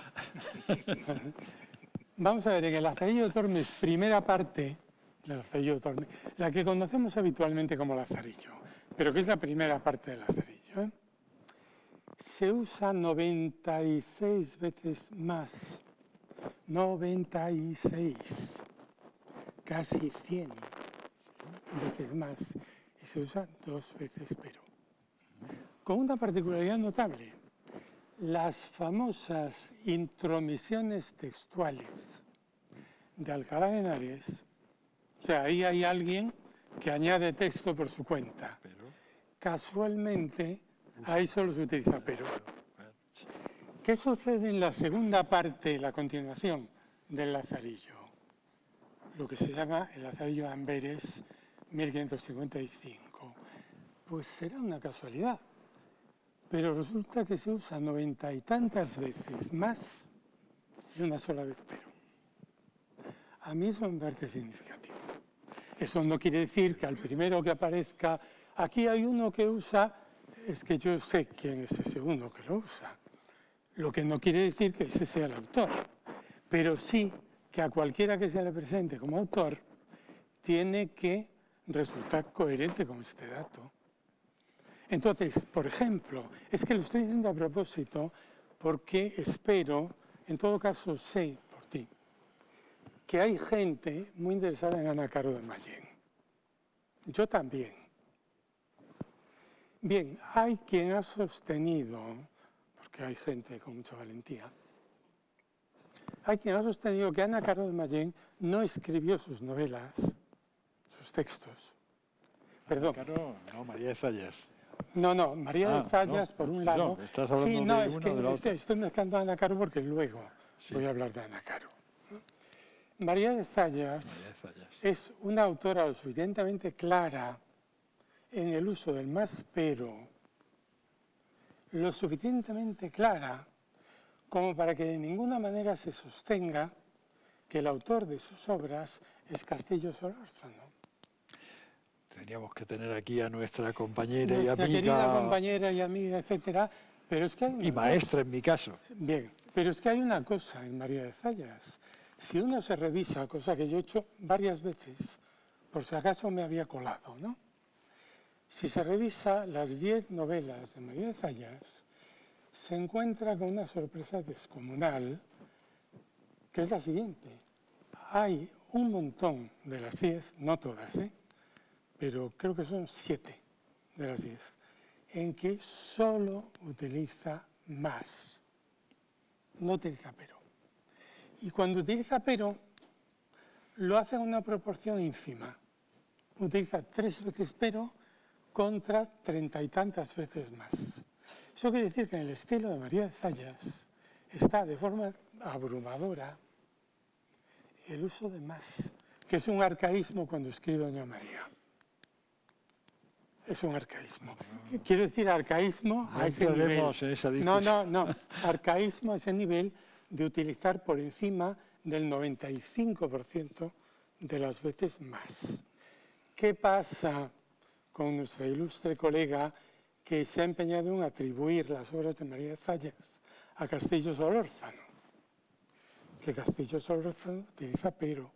Vamos a ver, en el Lazarillo de Tormes, primera parte, el Lazarillo de Tormes, la que conocemos habitualmente como Lazarillo, pero que es la primera parte del Lazarillo, ¿eh? Se usa noventa y seis veces más. noventa y seis. Casi cien veces más. Y se usa dos veces pero. Con una particularidad notable. Las famosas intromisiones textuales de Alcalá de Henares, o sea, ahí hay alguien que añade texto por su cuenta. Casualmente, ahí solo se utiliza pero. ¿Qué sucede en la segunda parte, la continuación del Lazarillo? Lo que se llama el Lazarillo de Amberes, mil quinientos cincuenta y cinco. Pues será una casualidad, pero resulta que se usa noventa y tantas veces más y una sola vez pero. A mí eso me parece significativo. Eso no quiere decir que al primero que aparezca, aquí hay uno que usa, es que yo sé quién es ese uno que lo usa. Lo que no quiere decir que ese sea el autor, pero sí que a cualquiera que se le presente como autor tiene que resultar coherente con este dato. Entonces, por ejemplo, es que lo estoy diciendo a propósito porque espero, en todo caso sé por ti, que hay gente muy interesada en Ana Caro de Mayén. Yo también. Bien, hay quien ha sostenido, porque hay gente con mucha valentía, hay quien ha sostenido que Ana Caro de Mayén no escribió sus novelas, sus textos. Perdón. Caro, no, María de Zayas. No, no, María ah, de Zayas, no, por un lado. No, estás hablando sí, no, de es una que de la estoy, otra. estoy mezclando a Ana Caro porque luego sí. voy a hablar de Ana Caro. María de Zayas, María de Zayas es una autora lo suficientemente clara en el uso del más pero, lo suficientemente clara como para que de ninguna manera se sostenga que el autor de sus obras es Castillo Solórzano. Tendríamos que tener aquí a nuestra compañera nuestra y amiga. Nuestra querida compañera y amiga, etcétera. Pero es que hay y maestra en mi caso. Bien, pero es que hay una cosa en María de Zayas. Si uno se revisa, cosa que yo he hecho varias veces, por si acaso me había colado, ¿no? Si se revisa las diez novelas de María de Zayas, se encuentra con una sorpresa descomunal, que es la siguiente. Hay un montón de las diez, no todas, ¿eh? pero creo que son siete de las diez, en que solo utiliza más, no utiliza pero. Y cuando utiliza pero, lo hace en una proporción ínfima. Utiliza tres veces pero contra treinta y tantas veces más. Eso quiere decir que en el estilo de María de Zayas está de forma abrumadora el uso de más, que es un arcaísmo cuando escribe Doña María. Es un arcaísmo. Quiero decir arcaísmo no a ese nivel. En esa no, no, no. Arcaísmo a ese nivel de utilizar por encima del noventa y cinco por ciento de las veces más. ¿Qué pasa con nuestra ilustre colega que se ha empeñado en atribuir las obras de María de Zayas a Castillo Solórzano? Que Castillo Solórzano utiliza pero.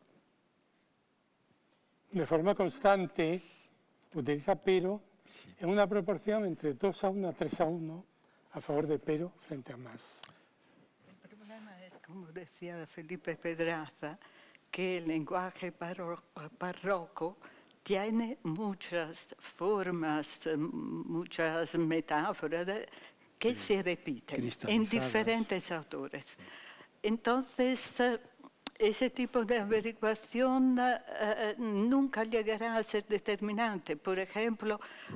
De forma constante utiliza pero en una proporción entre dos a uno a tres a uno a favor de pero frente a más. El problema es, como decía Felipe Pedraza, que el lenguaje barroco tiene muchas formas, muchas metáforas que sí. se repiten en diferentes autores. Entonces, ese tipo de averiguación uh, nunca llegará a ser determinante. Por ejemplo,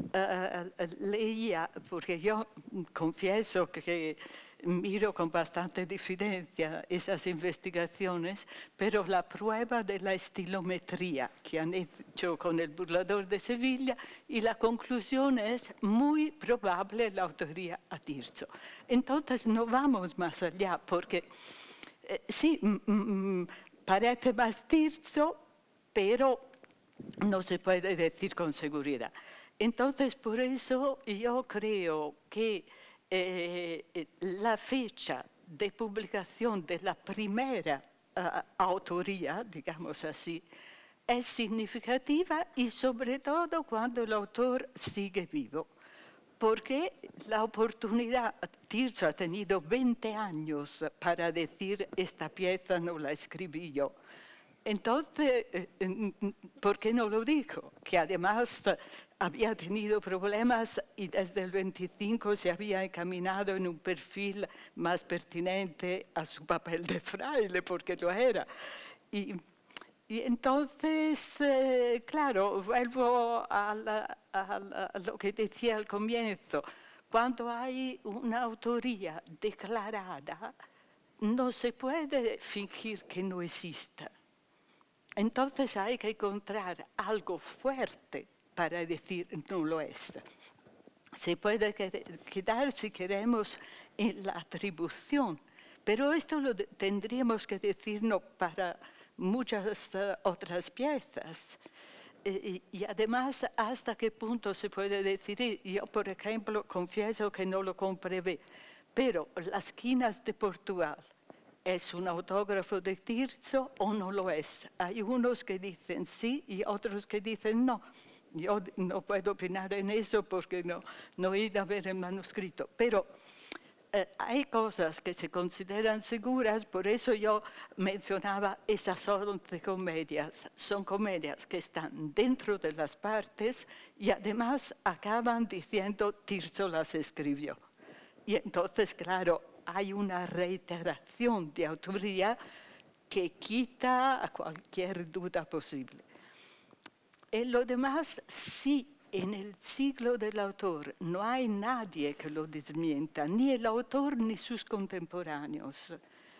uh, leía, porque yo confieso que miro con bastante diferencia esas investigaciones, pero la prueba de la estilometría que han hecho con el burlador de Sevilla, y la conclusión es muy probable la autoría a Tirso. Entonces no vamos más allá, porque eh, sí, mm, parece más Tirso, pero no se puede decir con seguridad. Entonces, por eso yo creo que Eh, la fecha de publicación de la primera uh, autoría, digamos así, es significativa, y sobre todo cuando el autor sigue vivo, porque la oportunidad, Tirso ha tenido veinte años para decir esta pieza no la escribí yo. Entonces, ¿por qué no lo dijo? Que además había tenido problemas y desde el veinticinco se había encaminado en un perfil más pertinente a su papel de fraile, porque lo era. Y, y entonces, eh, claro, vuelvo a, la, a, la, a lo que decía al comienzo. Cuando hay una autoría declarada, no se puede fingir que no exista. Entonces hay que encontrar algo fuerte para decir no lo es. Se puede quedar, si queremos, en la atribución, pero esto lo tendríamos que decirnos para muchas uh, otras piezas. Eh, y, y además, ¿hasta qué punto se puede decidir? Yo, por ejemplo, confieso que no lo comprobé, pero Las Quinas de Portugal, ¿es un autógrafo de Tirso o no lo es? Hay unos que dicen sí y otros que dicen no. Yo no puedo opinar en eso porque no, no he ido a ver el manuscrito. Pero eh, hay cosas que se consideran seguras, por eso yo mencionaba esas once comedias. Son comedias que están dentro de las partes y además acaban diciendo Tirso las escribió. Y entonces, claro, hay una reiteración de autoría que quita a cualquier duda posible. En lo demás, sí, en el siglo del autor no hay nadie que lo desmienta, ni el autor ni sus contemporáneos.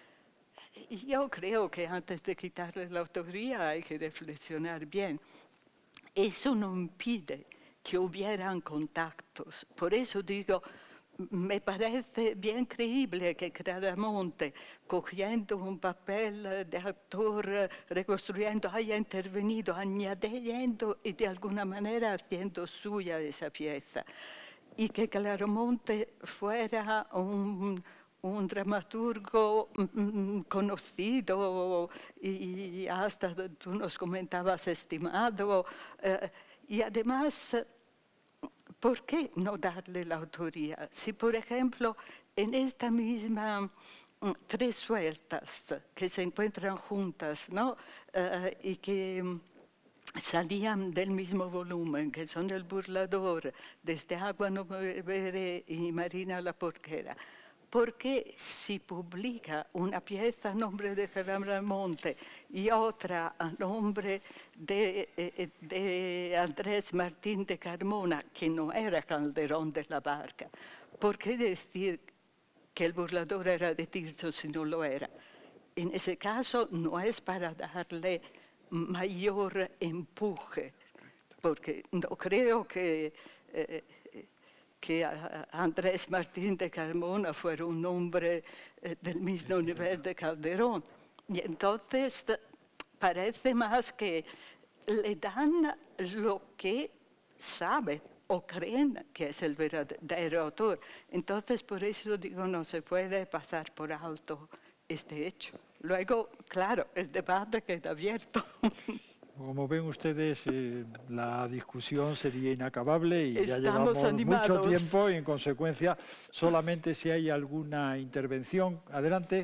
Yo creo que antes de quitarle la autoría hay que reflexionar bien. Eso no impide que hubieran contactos. Por eso digo, me parece bien creíble que Cradamonte, cogiendo un papel de actor, reconstruyendo, haya intervenido, añadiendo y de alguna manera haciendo suya esa pieza. Y que Cradamonte fuera un, un dramaturgo mm, conocido y hasta tú nos comentabas estimado. Eh, y además, ¿por qué no darle la autoría? Si, por ejemplo, en esta misma mm, tres sueltas que se encuentran juntas, ¿no? Uh, y que mm, salían del mismo volumen, que son El burlador, Desde agua no beberé y Marina la porquera, ¿por qué si publica una pieza a nombre de Cradamonte y otra a nombre de, eh, de Andrés Martín de Carmona, que no era Calderón de la Barca, por qué decir que El burlador era de Tirso si no lo era? En ese caso no es para darle mayor empuje, porque no creo que... Eh, que Andrés Martín de Carmona fuera un hombre eh, del mismo nivel de Calderón. Y entonces parece más que le dan lo que saben o creen que es el verdadero autor. Entonces, por eso digo, no se puede pasar por alto este hecho. Luego, claro, el debate queda abierto. Como ven ustedes, eh, la discusión sería inacabable y Estamos ya llevamos animados. mucho tiempo y, en consecuencia, solamente si hay alguna intervención. Adelante.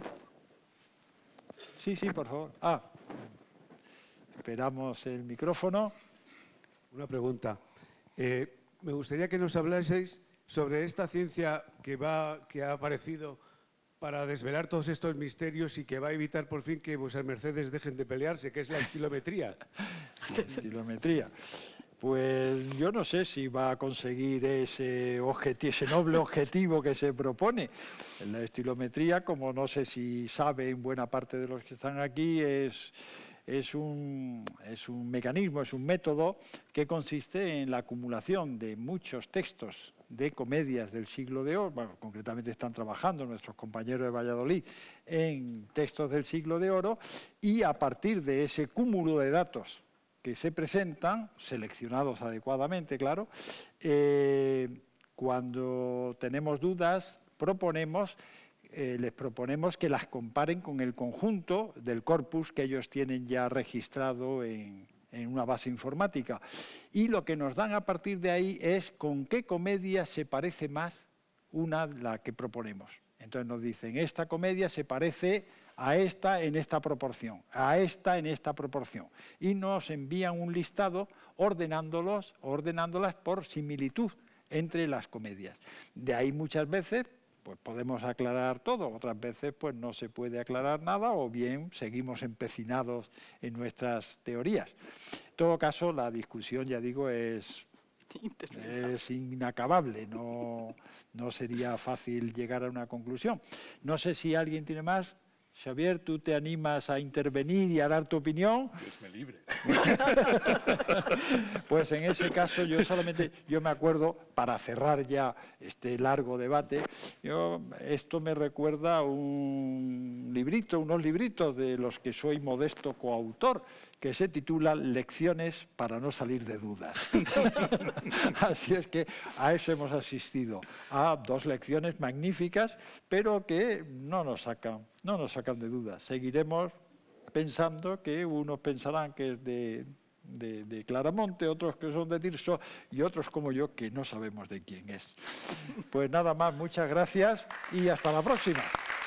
Sí, sí, por favor. Ah, esperamos el micrófono. Una pregunta. Eh, me gustaría que nos hablaseis sobre esta ciencia que, va, que ha aparecido para desvelar todos estos misterios y que va a evitar por fin que vuestras mercedes dejen de pelearse, que es la estilometría. Estilometría. Pues yo no sé si va a conseguir ese, objetivo, ese noble objetivo que se propone. La estilometría, como no sé si saben buena parte de los que están aquí, es, es, un, es un mecanismo, es un método que consiste en la acumulación de muchos textos de comedias del siglo de oro. Bueno, concretamente están trabajando nuestros compañeros de Valladolid en textos del siglo de oro, y a partir de ese cúmulo de datos que se presentan, seleccionados adecuadamente, claro, eh, cuando tenemos dudas, proponemos, eh, les proponemos que las comparen con el conjunto del corpus que ellos tienen ya registrado en, en una base informática. Y lo que nos dan a partir de ahí es con qué comedia se parece más una la que proponemos. Entonces nos dicen, esta comedia se parece a esta en esta proporción, a esta en esta proporción. Y nos envían un listado ordenándolos, ordenándolas por similitud entre las comedias. De ahí muchas veces pues podemos aclarar todo, otras veces pues no se puede aclarar nada, o bien seguimos empecinados en nuestras teorías. En todo caso, la discusión, ya digo, es, es inacabable, no, no sería fácil llegar a una conclusión. No sé si alguien tiene más. Xavier, ¿tú te animas a intervenir y a dar tu opinión? Dios me libre. Pues en ese caso yo solamente, yo me acuerdo, para cerrar ya este largo debate, yo, esto me recuerda a un librito, unos libritos de los que soy modesto coautor, que se titula Lecciones para no salir de dudas. Así es que a eso hemos asistido, a dos lecciones magníficas, pero que no nos sacan, no nos sacan de dudas. Seguiremos pensando que unos pensarán que es de, de, de Claramonte, otros que son de Tirso y otros como yo que no sabemos de quién es. Pues nada más, muchas gracias y hasta la próxima.